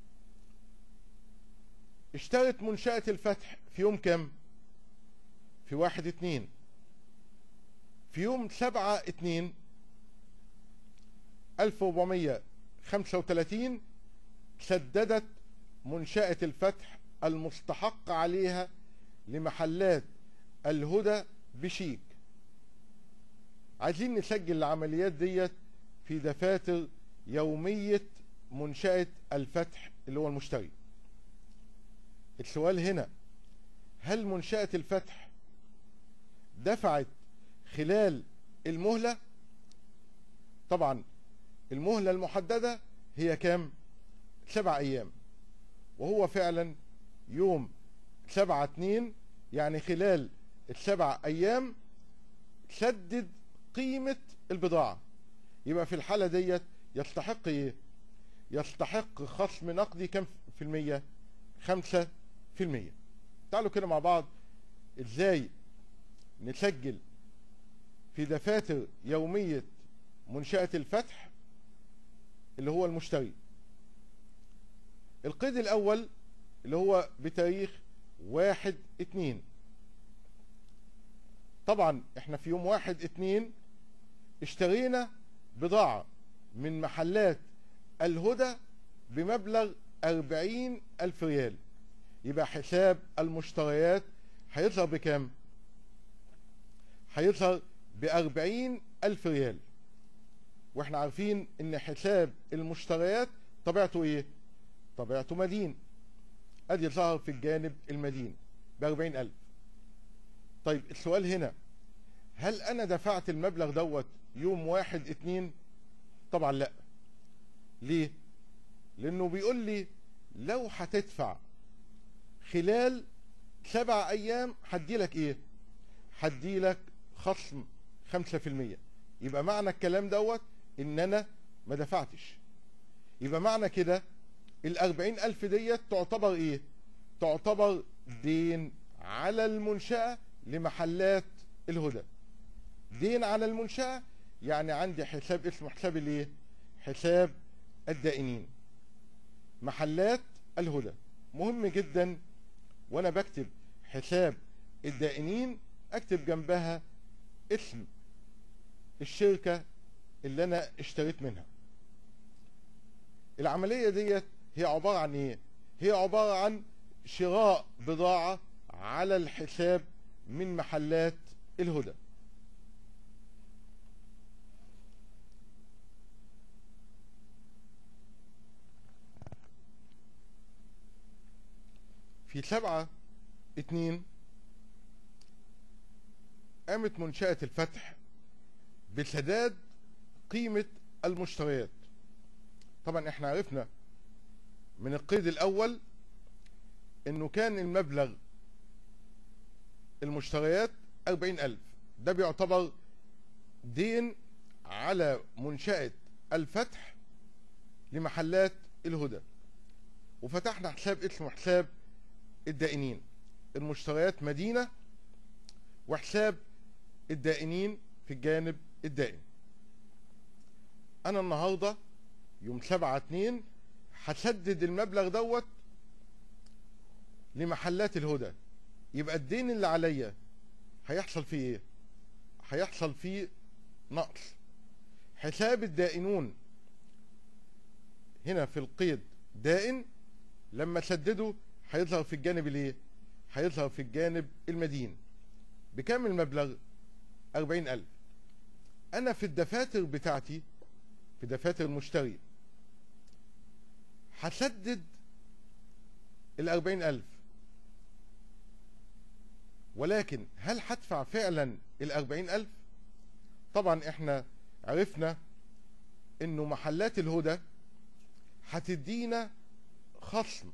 اشترت منشأة الفتح في يوم كام؟ في 1/2. في يوم 7/2/1435 سددت منشأة الفتح المستحق عليها لمحلات الهدى بشيك. عايزين نسجل العمليات ديت في دفاتر يومية منشأة الفتح اللي هو المشتري. السؤال هنا، هل منشأة الفتح دفعت خلال المهلة؟ طبعا المهلة المحددة هي كام؟ 7 أيام، وهو فعلا يوم 7/2، يعني خلال ال7 أيام سدد قيمة البضاعة. يبقى في الحالة ديت يستحق ايه؟ يستحق خصم نقدي كم في المية؟ 5%. تعالوا كده مع بعض ازاي نسجل في دفاتر يومية منشأة الفتح اللي هو المشتري. القيد الأول اللي هو بتاريخ 1/2. طبعا احنا في يوم 1/2 اشترينا بضاعة من محلات الهدى بمبلغ 40,000 ريال. يبقى حساب المشتريات هيظهر بكام؟ هيظهر ب40,000 ريال. واحنا عارفين ان حساب المشتريات طبيعته ايه؟ طبيعته مدين. ادي ظهر في الجانب المدين ب40,000. طيب السؤال هنا، هل انا دفعت المبلغ دوت يوم 1/2؟ طبعا لا. ليه؟ لانه بيقول لي لو هتدفع خلال 7 أيام هديلك ايه؟ هديلك خصم 5%. يبقى معنى الكلام دوت ان انا ما دفعتش. يبقى معنى كده ال40,000 ديت تعتبر ايه؟ تعتبر دين على المنشأة لمحلات الهدى. دين على المنشأة، يعني عندي حساب اسمه حساب الايه؟ حساب الدائنين. محلات الهدى مهم جدا وانا بكتب حساب الدائنين اكتب جنبها اسم الشركة اللي انا اشتريت منها. العملية ديت هي عبارة عن ايه؟ هي عبارة عن شراء بضاعة على الحساب من محلات الهدى. في 7/2 قامت منشأة الفتح بسداد قيمة المشتريات. طبعا احنا عرفنا من القيد الاول انه كان المبلغ المشتريات 40,000. ده بيعتبر دين على منشأة الفتح لمحلات الهدى. وفتحنا حساب اسمه حساب الدائنين. المشتريات مدينة وحساب الدائنين في الجانب الدائن. انا النهاردة يوم 7/2 هسدد المبلغ دوت لمحلات الهدى. يبقى الدين اللي عليا هيحصل فيه ايه؟ هيحصل فيه نقص. حساب الدائنون هنا في القيد دائن، لما سدده هيظهر في الجانب الايه؟ هيظهر في الجانب المدين. بكام المبلغ؟ 40,000. انا في الدفاتر بتاعتي، في دفاتر المشتري، هسدد 40,000، ولكن هل هدفع فعلا 40,000؟ طبعا احنا عرفنا انه محلات الهدى هتدينا خصم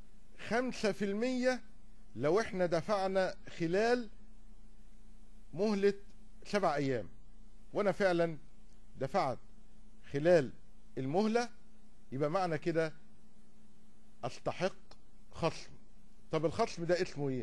5% لو احنا دفعنا خلال مهلة 7 أيام، وانا فعلا دفعت خلال المهلة، يبقى معنى كده استحق خصم. طب الخصم ده اسمه ايه؟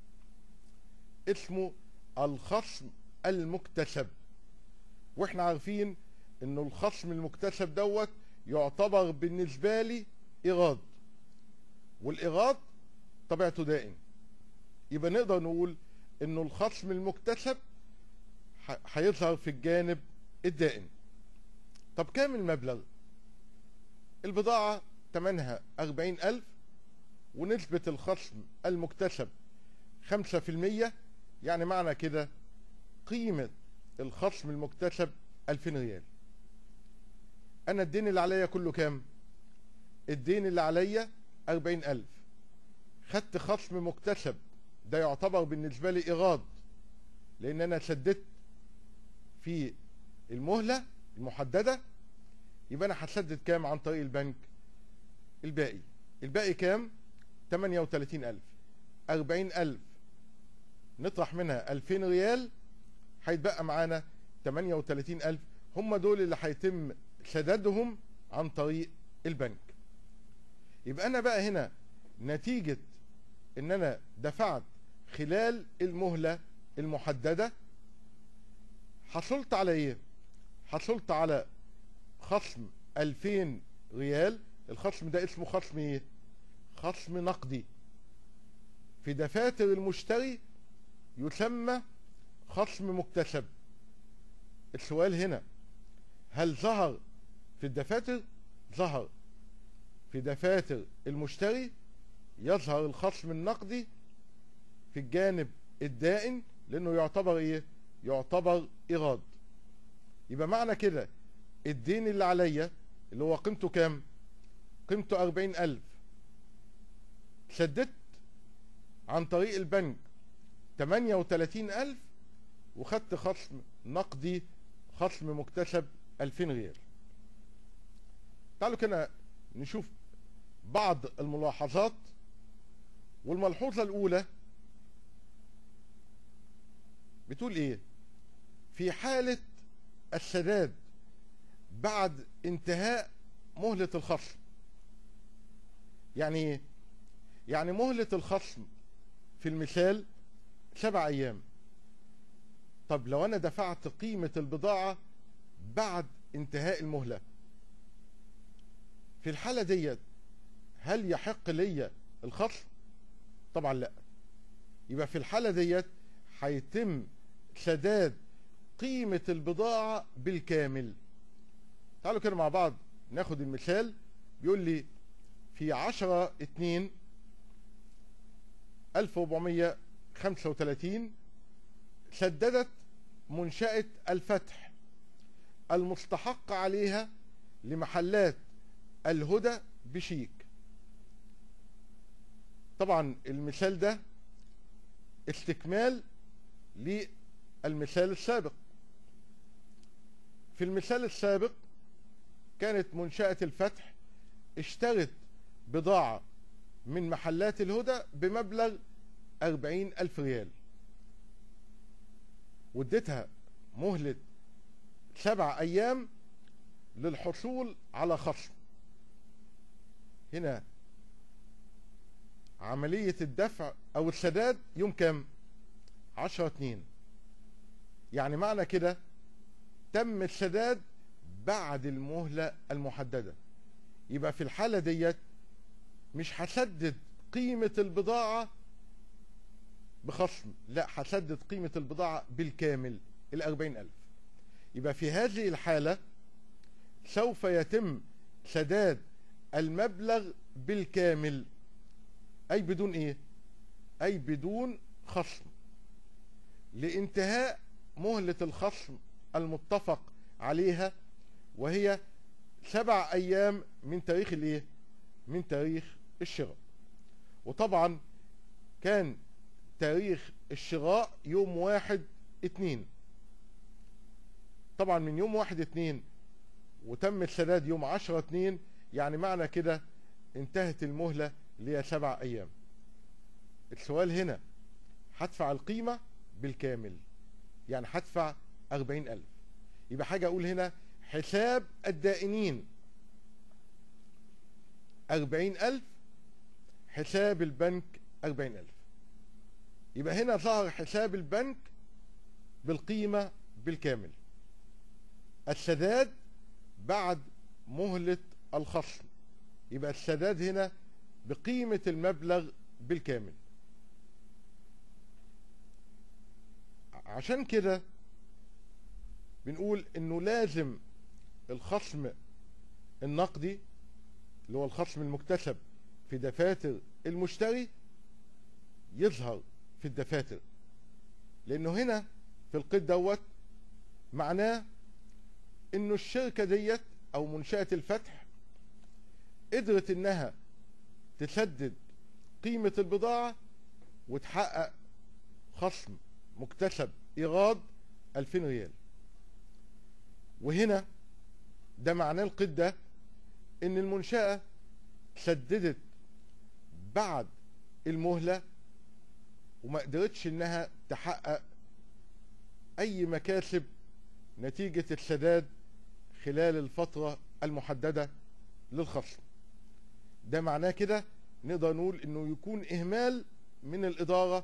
اسمه الخصم المكتسب. واحنا عارفين انه الخصم المكتسب دوت يعتبر بالنسبة لي ايراد، والايراد طبيعته دائم، يبقى نقدر نقول انه الخصم المكتسب هيظهر في الجانب الدائم. طب كام المبلغ؟ البضاعة تمنها 40,000 ونسبة الخصم المكتسب 5%، يعني معنى كده قيمة الخصم المكتسب 2000 ريال. أنا الدين اللي عليا كله كام؟ الدين اللي عليا 40,000، خدت خصم مكتسب، ده يعتبر بالنسبة لي إيراد لأن أنا سددت في المهلة المحددة، يبقى أنا هسدد كام عن طريق البنك؟ الباقي كام؟ 38,000. 40,000 نطرح منها 2000 ريال، هيتبقى معانا 38,000، هم دول اللي هيتم سدادهم عن طريق البنك. يبقى أنا بقى هنا نتيجة إن أنا دفعت خلال المهلة المحددة حصلت على إيه؟ حصلت على خصم 2000 ريال. الخصم ده اسمه خصم إيه؟ خصم نقدي. في دفاتر المشتري يسمى خصم مكتسب. السؤال هنا، هل ظهر في الدفاتر؟ ظهر في دفاتر المشتري، يظهر الخصم النقدي في الجانب الدائن لأنه يعتبر إيه؟ يعتبر إيراد. يبقى معنى كده الدين اللي عليا اللي هو قيمته كام؟ قيمته 40,000، سددت عن طريق البنك 38,000 وخدت خصم نقدي، خصم مكتسب 2000 ريال. تعالوا كده نشوف بعض الملاحظات. والملحوظة الأولى بتقول إيه؟ في حالة السداد بعد انتهاء مهلة الخصم. يعني إيه؟ يعني مهلة الخصم في المثال 7 أيام. طب لو أنا دفعت قيمة البضاعة بعد انتهاء المهلة، في الحالة ديت هل يحق لي الخصم؟ طبعا لا. يبقى في الحالة ديت هيتم سداد قيمة البضاعة بالكامل. تعالوا كده مع بعض ناخد المثال. بيقول لي في 10/2/1435 سددت منشأة الفتح المستحق عليها لمحلات الهدى بشيك. طبعا المثال ده استكمال للمثال السابق. في المثال السابق كانت منشأة الفتح اشترت بضاعة من محلات الهدى بمبلغ 40,000 ريال، واديتها مهلة 7 أيام للحصول على خصم. هنا عملية الدفع أو السداد يوم كام؟ 10/2. يعني معنى كده تم السداد بعد المهلة المحددة. يبقى في الحالة ديت مش هسدد قيمة البضاعة بخصم، لا، هسدد قيمة البضاعة بالكامل 40,000. يبقى في هذه الحالة سوف يتم سداد المبلغ بالكامل، أي بدون إيه؟ أي بدون خصم، لانتهاء مهلة الخصم المتفق عليها، وهي 7 أيام من تاريخ الإيه؟ من تاريخ الشراء. وطبعا كان تاريخ الشراء يوم 1/2، طبعا من يوم 1/2 وتم السداد يوم 10/2، يعني معنى كده انتهت المهلة اللي هي 7 أيام. السؤال هنا هدفع القيمة بالكامل، يعني هدفع 40,000، يبقى حاجة أقول هنا حساب الدائنين 40,000، حساب البنك 40,000. يبقى هنا ظهر حساب البنك بالقيمة بالكامل، السداد بعد مهلة الخصم، يبقى السداد هنا بقيمة المبلغ بالكامل. عشان كده بنقول انه لازم الخصم النقدي اللي هو الخصم المكتسب في دفاتر المشتري يظهر في الدفاتر، لانه هنا في القيد دوت معناه انه الشركة ديت او منشأة الفتح قدرت انها تسدد قيمة البضاعة وتحقق خصم مكتسب ايراد 2000 ريال. وهنا ده معناه القيد ده ان المنشأة سددت بعد المهلة وما قدرتش انها تحقق اي مكاسب نتيجة السداد خلال الفترة المحددة للخصم. ده معناه كده نقدر نقول انه يكون اهمال من الادارة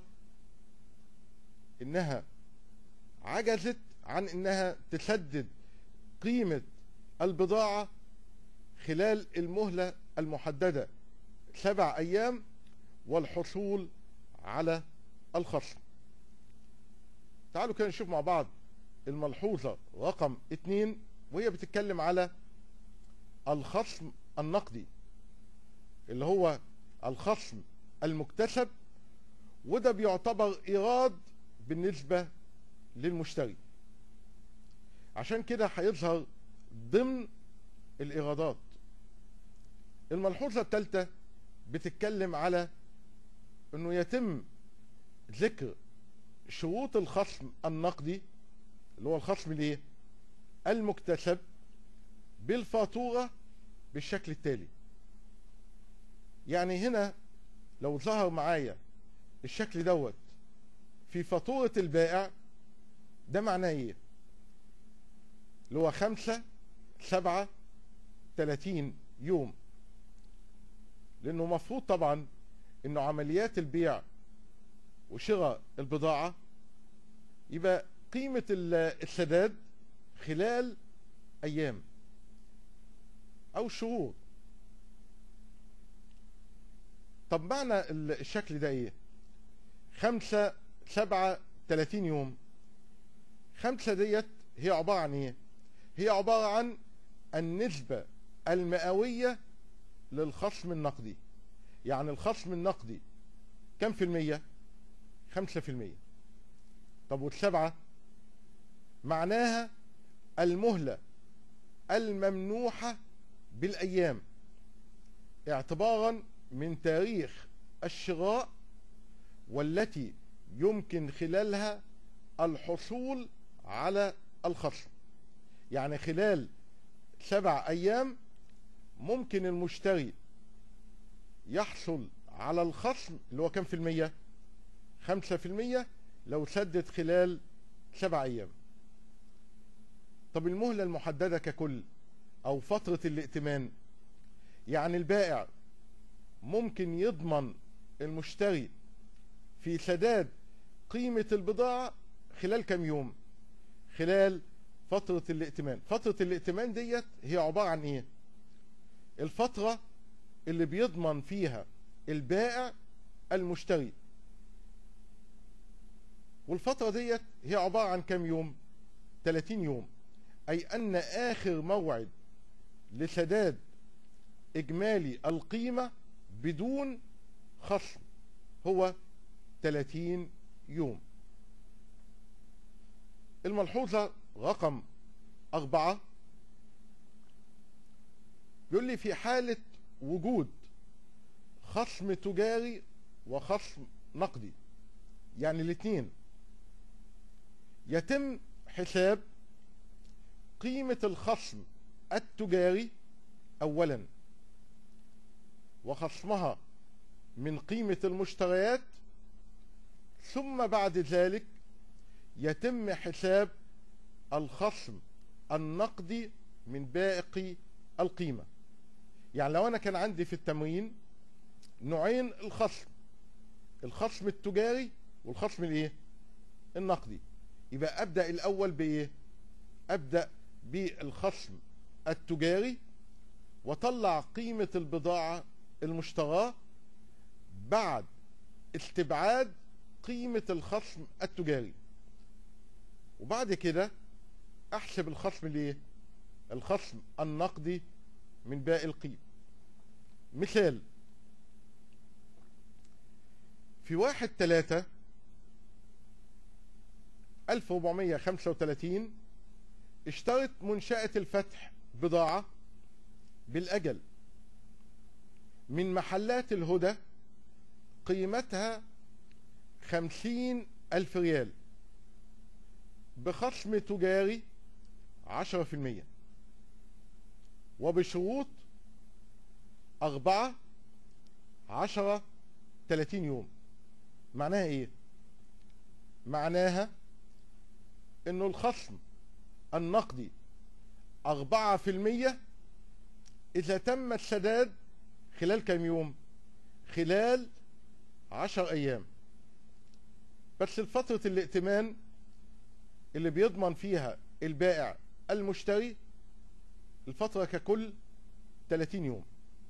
انها عجزت عن انها تسدد قيمة البضاعة خلال المهلة المحددة 7 أيام والحصول على الخصم. تعالوا كده نشوف مع بعض الملحوظة رقم 2، وهي بتتكلم على الخصم النقدي اللي هو الخصم المكتسب، وده بيعتبر إيراد بالنسبة للمشتري، عشان كده هيظهر ضمن الإيرادات. الملحوظة الثالثة بتتكلم على انه يتم ذكر شروط الخصم النقدي اللي هو الخصم الايه؟ المكتسب بالفاتورة بالشكل التالي. يعني هنا لو ظهر معايا الشكل دوت في فاتورة البائع، ده معناه ايه؟ اللي هو 5/7/30 يوم، لانه مفروض طبعا انه عمليات البيع وشراء البضاعة يبقى قيمة السداد خلال ايام او شهور. طب معنى الشكل ده ايه؟ 5/7/30 يوم. 5 ديت هي عبارة عن ايه؟ هي عبارة عن النسبة المئوية للخصم النقدي. يعني الخصم النقدي كم في المية؟ 5%. طب وال7 معناها المهلة الممنوحة بالأيام اعتبارا من تاريخ الشراء، والتي يمكن خلالها الحصول على الخصم. يعني خلال 7 أيام ممكن المشتري يحصل على الخصم اللي هو كم في المية؟ 5% لو سدد خلال 7 أيام. طب المهلة المحددة ككل أو فترة الائتمان، يعني البائع ممكن يضمن المشتري في سداد قيمة البضاعة خلال كم يوم؟ خلال فترة الائتمان. فترة الائتمان ديت هي عبارة عن ايه؟ الفترة اللي بيضمن فيها البائع المشتري، والفترة ديت هي عبارة عن كم يوم؟ 30 يوم. أي أن آخر موعد لسداد إجمالي القيمة بدون خصم هو 30 يوم. الملحوظة رقم 4 بيقول لي في حالة وجود خصم تجاري وخصم نقدي، يعني الاثنين، يتم حساب قيمة الخصم التجاري أولا وخصمها من قيمة المشتريات، ثم بعد ذلك يتم حساب الخصم النقدي من باقي القيمة. يعني لو أنا كان عندي في التمرين نوعين الخصم التجاري والخصم الايه النقدي، يبقى أبدأ الأول بإيه؟ أبدأ بالخصم التجاري وطلع قيمة البضاعة المشتراة بعد استبعاد قيمة الخصم التجاري، وبعد كده احسب الخصم الايه؟ الخصم النقدي من باقي القيمة. مثال: في 1/3/1435 اشترت منشأة الفتح بضاعة بالأجل من محلات الهدى قيمتها 50,000 ريال بخصم تجاري 10% وبشروط 4 10 30 يوم. معناها ايه؟ معناها انه الخصم النقدي 4% اذا تم السداد خلال كم يوم؟ خلال 10 ايام. بس فترة الائتمان اللي بيضمن فيها البائع المشتري الفترة ككل 30 يوم.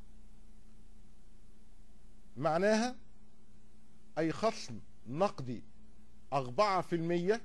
معناها أي خصم نقدي 4%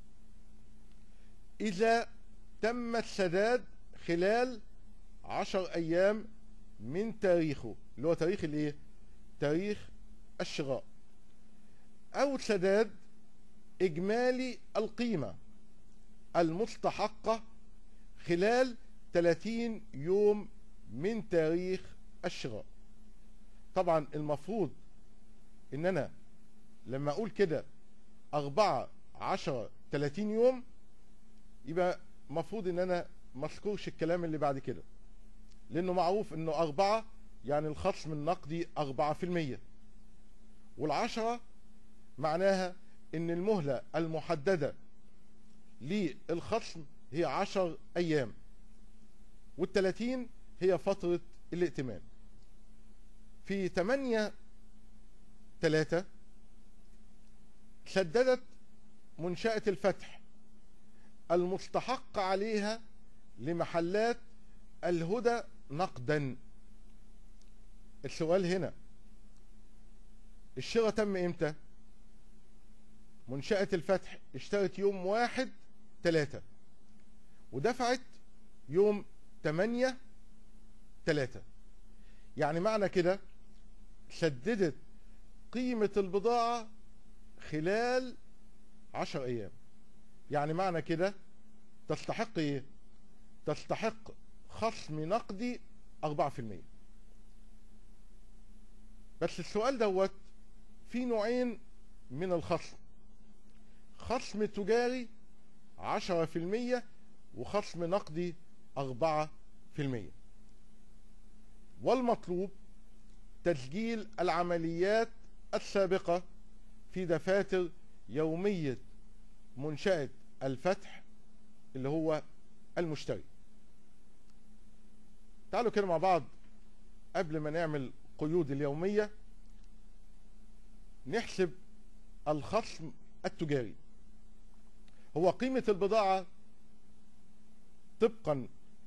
إذا تم السداد خلال 10 أيام من تاريخه، اللي هو تاريخ الايه؟ تاريخ الشراء، أو سداد إجمالي القيمة المستحقة خلال 30 يوم من تاريخ الشراء. طبعا المفروض ان انا لما اقول كده 4 10 30 يوم يبقى مفروض ان انا ما اذكرش الكلام اللي بعد كده، لانه معروف انه 4 يعني الخصم النقدي 4%، وال10 معناها ان المهلة المحددة للخصم هي 10 ايام، وال30 هي فترة الائتمان. في 8/3 سددت منشأة الفتح المستحق عليها لمحلات الهدى نقدا. السؤال هنا، الشراء تم امتى؟ منشأة الفتح اشترت يوم 1/3 ودفعت يوم 8/3، يعني معنى كده سددت قيمة البضاعة خلال 10 أيام. يعني معنى كده تستحق ايه؟ تستحق خصم نقدي 4%. بس السؤال دوت في نوعين من الخصم: خصم تجاري 10% وخصم نقدي 4%. والمطلوب تسجيل العمليات السابقة في دفاتر يومية منشأة الفتح اللي هو المشتري. تعالوا كده مع بعض قبل ما نعمل قيود اليومية نحسب الخصم التجاري. هو قيمة البضاعة طبقا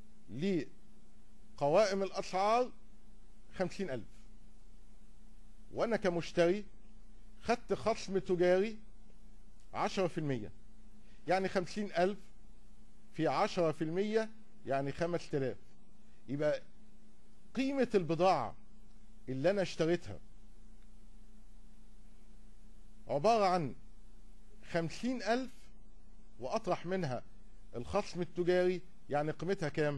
لقوائم الأسعار 50,000، وأنا كمشتري خدت خصم تجاري 10%، يعني 50,000 في 10% يعني 5,000، يبقى قيمة البضاعة اللي أنا اشتريتها عبارة عن 50,000 وأطرح منها الخصم التجاري، يعني قيمتها كام؟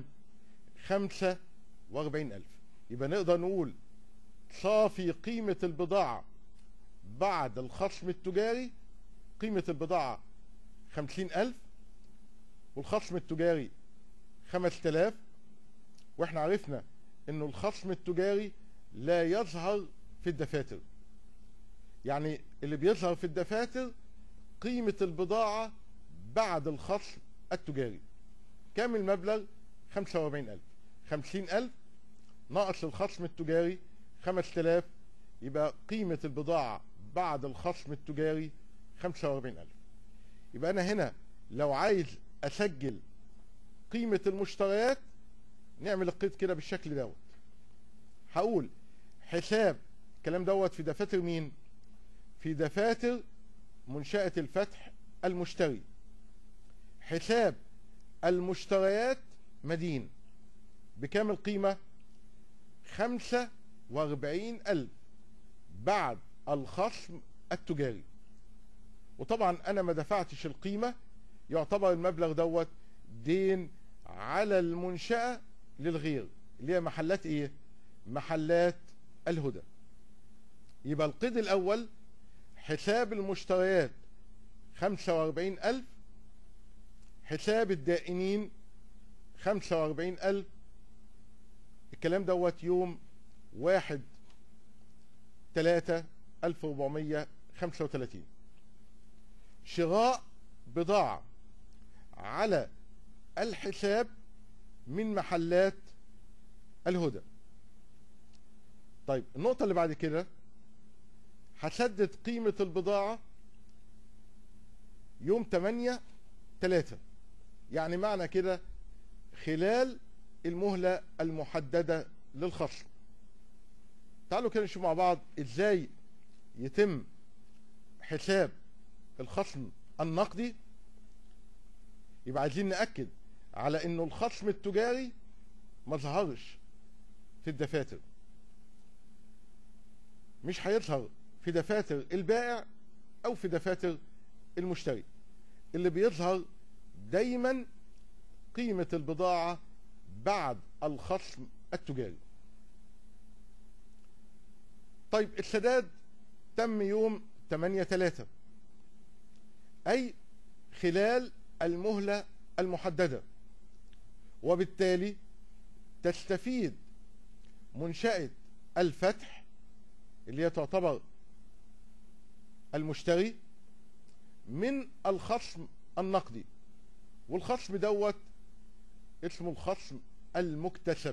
45,000. يبقى نقدر نقول صافي قيمة البضاعة بعد الخصم التجاري، قيمة البضاعة 50,000 والخصم التجاري 5,000. واحنا عرفنا انه الخصم التجاري لا يظهر في الدفاتر، يعني اللي بيظهر في الدفاتر قيمة البضاعة بعد الخصم التجاري. كام المبلغ؟ 45,000. 50,000 ناقص الخصم التجاري 5,000، يبقى قيمة البضاعة بعد الخصم التجاري 45,000. يبقى أنا هنا لو عايز أسجل قيمة المشتريات نعمل القيد كده بالشكل دوت. هقول حساب الكلام دوت في دفاتر مين؟ في دفاتر منشأة الفتح المشتري. حساب المشتريات مدين بكام القيمة؟ 45,000 بعد الخصم التجاري. وطبعا أنا ما دفعتش القيمة، يعتبر المبلغ دوت دين على المنشأة للغير، اللي هي محلات إيه؟ محلات الهدى. يبقى القيد الأول حساب المشتريات 45,000، حساب الدائنين 45,000. الكلام دوت يوم 1/3/1435. شراء بضاعة على الحساب من محلات الهدى. طيب النقطة اللي بعد كده هسدد قيمة البضاعة يوم 8/3، يعني معنى كده خلال المهلة المحددة للخصم. تعالوا كده نشوف مع بعض ازاي يتم حساب الخصم النقدي. يبقى عايزين نأكد على انه الخصم التجاري ما ظهرش في الدفاتر، مش هيظهر في دفاتر البائع او في دفاتر المشتري. اللي بيظهر دايما قيمة البضاعة بعد الخصم التجاري. طيب السداد تم يوم 8/3، أي خلال المهلة المحددة، وبالتالي تستفيد منشأة الفتح اللي هي تعتبر المشتري من الخصم النقدي. والخصم دوت اسمه الخصم المكتسب.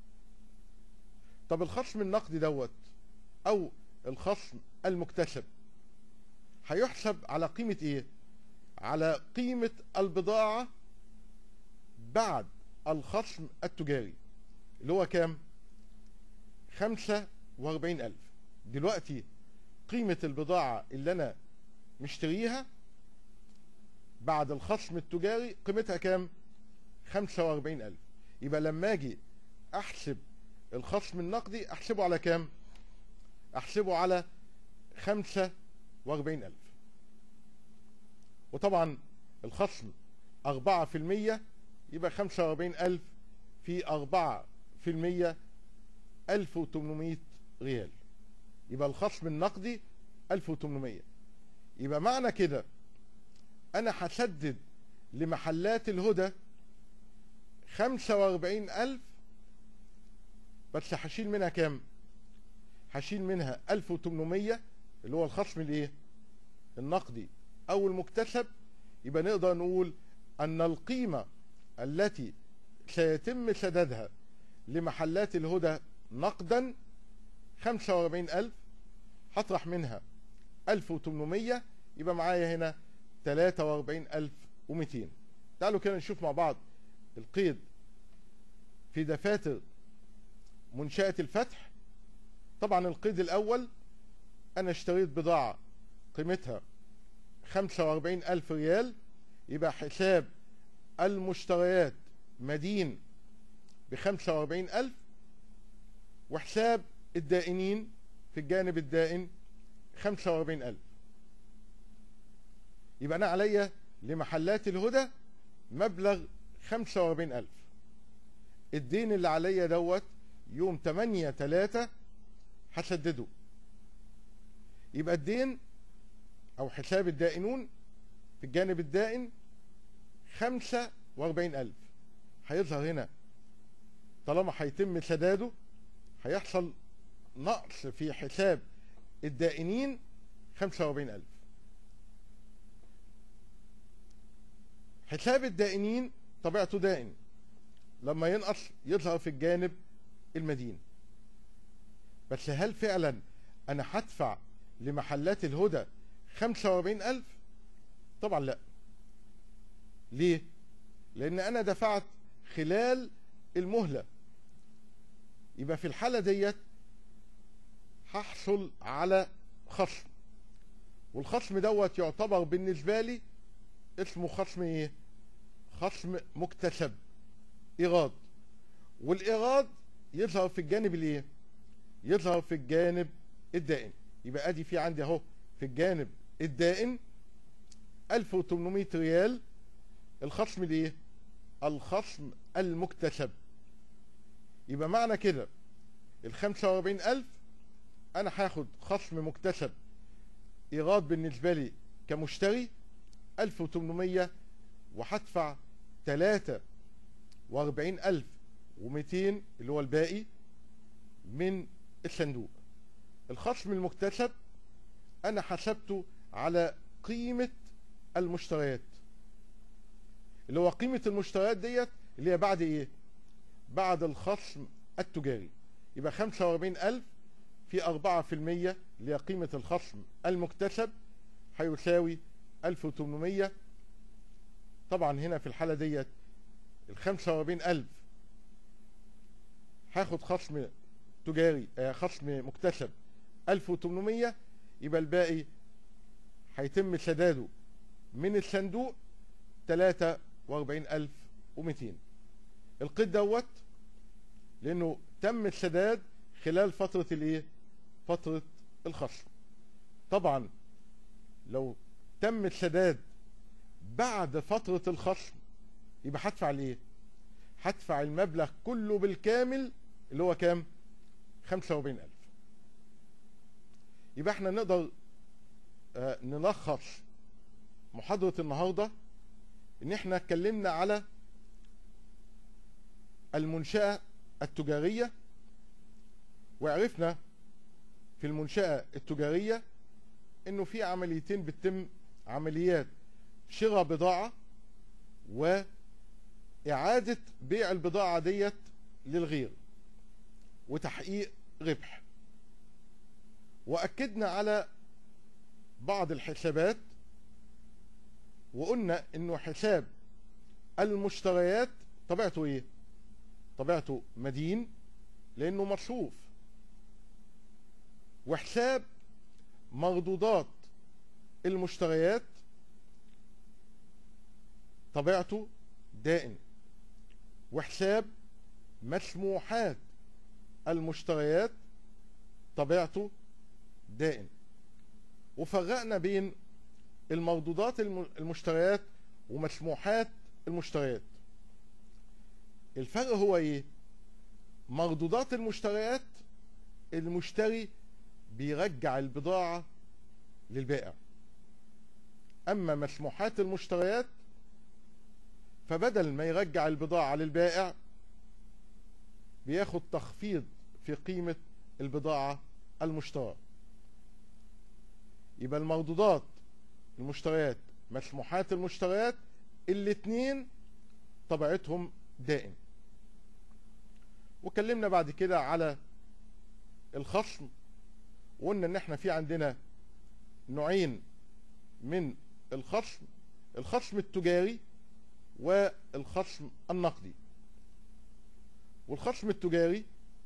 طب الخصم النقدي دوت او الخصم المكتسب هيحسب على قيمة ايه؟ على قيمة البضاعة بعد الخصم التجاري اللي هو كام؟ 45,000. دلوقتي قيمة البضاعة اللي انا مشتريها بعد الخصم التجاري قيمتها كام؟ 45,000. يبقى لما اجي احسب الخصم النقدي احسبه على كام؟ احسبه على 45,000. وطبعا الخصم 4%، يبقى 45,000 في 4% 1,800 ريال، يبقى الخصم النقدي 1,800. يبقى معنى كده انا هسدد لمحلات الهدى 45,000، بس هشيل منها كام؟ هشيل منها 1,800 اللي هو الخصم الايه؟ النقدي او المكتسب. يبقى نقدر نقول ان القيمة التي سيتم سدادها لمحلات الهدى نقدا 45,000، هطرح منها 1,800، يبقى معايا هنا 43,200. تعالوا كده نشوف مع بعض القيد في دفاتر منشأة الفتح. طبعا القيد الأول أنا اشتريت بضاعة قيمتها 45,000 ريال، يبقى حساب المشتريات مدين ب45,000. وحساب الدائنين في الجانب الدائن 45,000. يبقى أنا عليا لمحلات الهدى مبلغ 45,000. الدين اللي عليا دوت يوم 8/3 هسدده. يبقى الدين أو حساب الدائنون في الجانب الدائن 45,000. هيظهر هنا طالما هيتم سداده هيحصل نقص في حساب الدائنين 45,000. حساب الدائنين طبيعته دائن، لما ينقص يظهر في الجانب المدين. بس هل فعلا أنا هدفع لمحلات الهدى 45,000؟ طبعا لا. ليه؟ لأن أنا دفعت خلال المهلة. يبقى في الحالة ديت هحصل على خصم، والخصم دوت يعتبر بالنسبة لي اسمه خصم ايه؟ خصم مكتسب، إيراد. والإيراد يظهر في الجانب الايه؟ يظهر في الجانب الدائن. يبقى ادي في عندي اهو في الجانب الدائن 1800 ريال الخصم الايه؟ الخصم المكتسب. يبقى معنى كده ال 45,000 انا هاخد خصم مكتسب ايراد بالنسبه لي كمشتري 1800، وهدفع 43,200 اللي هو الباقي من الصندوق. الخصم المكتسب انا حسبته على قيمه المشتريات، اللي هو قيمه المشتريات ديت اللي هي بعد ايه؟ بعد الخصم التجاري. يبقى 45,000 في 4% اللي هي قيمة الخصم المكتسب هيساوي 1800. طبعا هنا في الحالة ديت ال 45,000 هاخد خصم تجاري خصم مكتسب 1800، يبقى الباقي هيتم سداده من الصندوق 43,200. القيد دوت لأنه تم السداد خلال فترة الايه؟ فترة الخصم. طبعا لو تم السداد بعد فترة الخصم يبقى هدفع الايه؟ هدفع المبلغ كله بالكامل اللي هو كام؟ 45,000. يبقى احنا نقدر نلخص محاضرة النهاردة ان احنا اتكلمنا على المنشأة التجارية، وعرفنا في المنشأة التجارية انه في عمليتين بتتم، عمليات شراء بضاعة وإعادة بيع البضاعة ديت للغير وتحقيق ربح. وأكدنا على بعض الحسابات وقلنا انه حساب المشتريات طبيعته ايه؟ طبيعته مدين لانه مصروف. وحساب مردودات المشتريات طبيعته دائن. وحساب مسموحات المشتريات طبيعته دائن. وفرقنا بين المردودات المشتريات ومسموحات المشتريات. الفرق هو ايه؟ مردودات المشتريات المشتري بيرجع البضاعة للبائع، اما مسموحات المشتريات فبدل ما يرجع البضاعة للبائع بياخد تخفيض في قيمة البضاعة المشترى. يبقى المردودات المشتريات مسموحات المشتريات الاتنين طبيعتهم دائم. وكلمنا بعد كده على الخصم، وقلنا ان احنا في عندنا نوعين من الخصم: الخصم التجاري والخصم النقدي. والخصم التجاري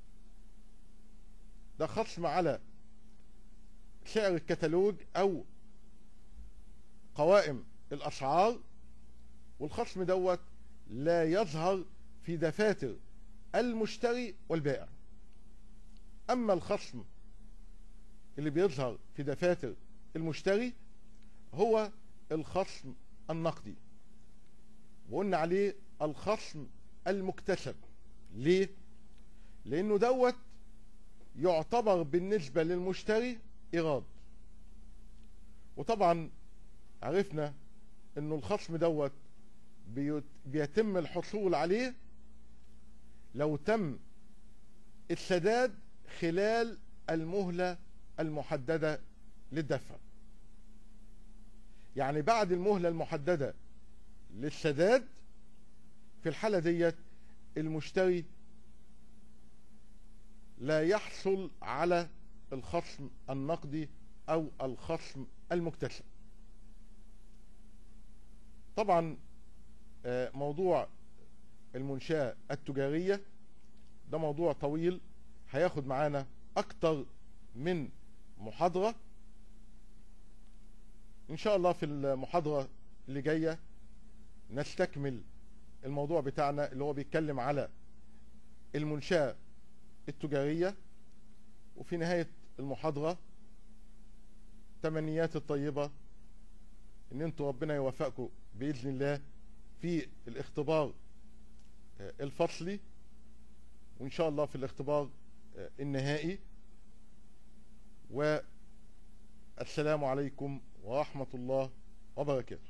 ده خصم على سعر الكتالوج او قوائم الاسعار، والخصم دوت لا يظهر في دفاتر المشتري والبائع. أما الخصم اللي بيظهر في دفاتر المشتري هو الخصم النقدي، وقلنا عليه الخصم المكتسب. ليه؟ لأنه دوت يعتبر بالنسبة للمشتري إيراد. وطبعا عرفنا انه الخصم دوت بيتم الحصول عليه لو تم السداد خلال المهلة المحددة للدفع. يعني بعد المهلة المحددة للسداد، في الحالة ديت المشتري لا يحصل على الخصم النقدي او الخصم المكتسب. طبعا موضوع المنشأة التجارية ده موضوع طويل، هياخد معانا اكتر من محاضرة. ان شاء الله في المحاضرة اللي جاية نستكمل الموضوع بتاعنا اللي هو بيتكلم على المنشأة التجارية. وفي نهاية المحاضرة تمنيات الطيبة ان انتوا ربنا يوفقكم بإذن الله في الاختبار الفصلي، وان شاء الله في الاختبار النهائي. والسلام عليكم ورحمة الله وبركاته.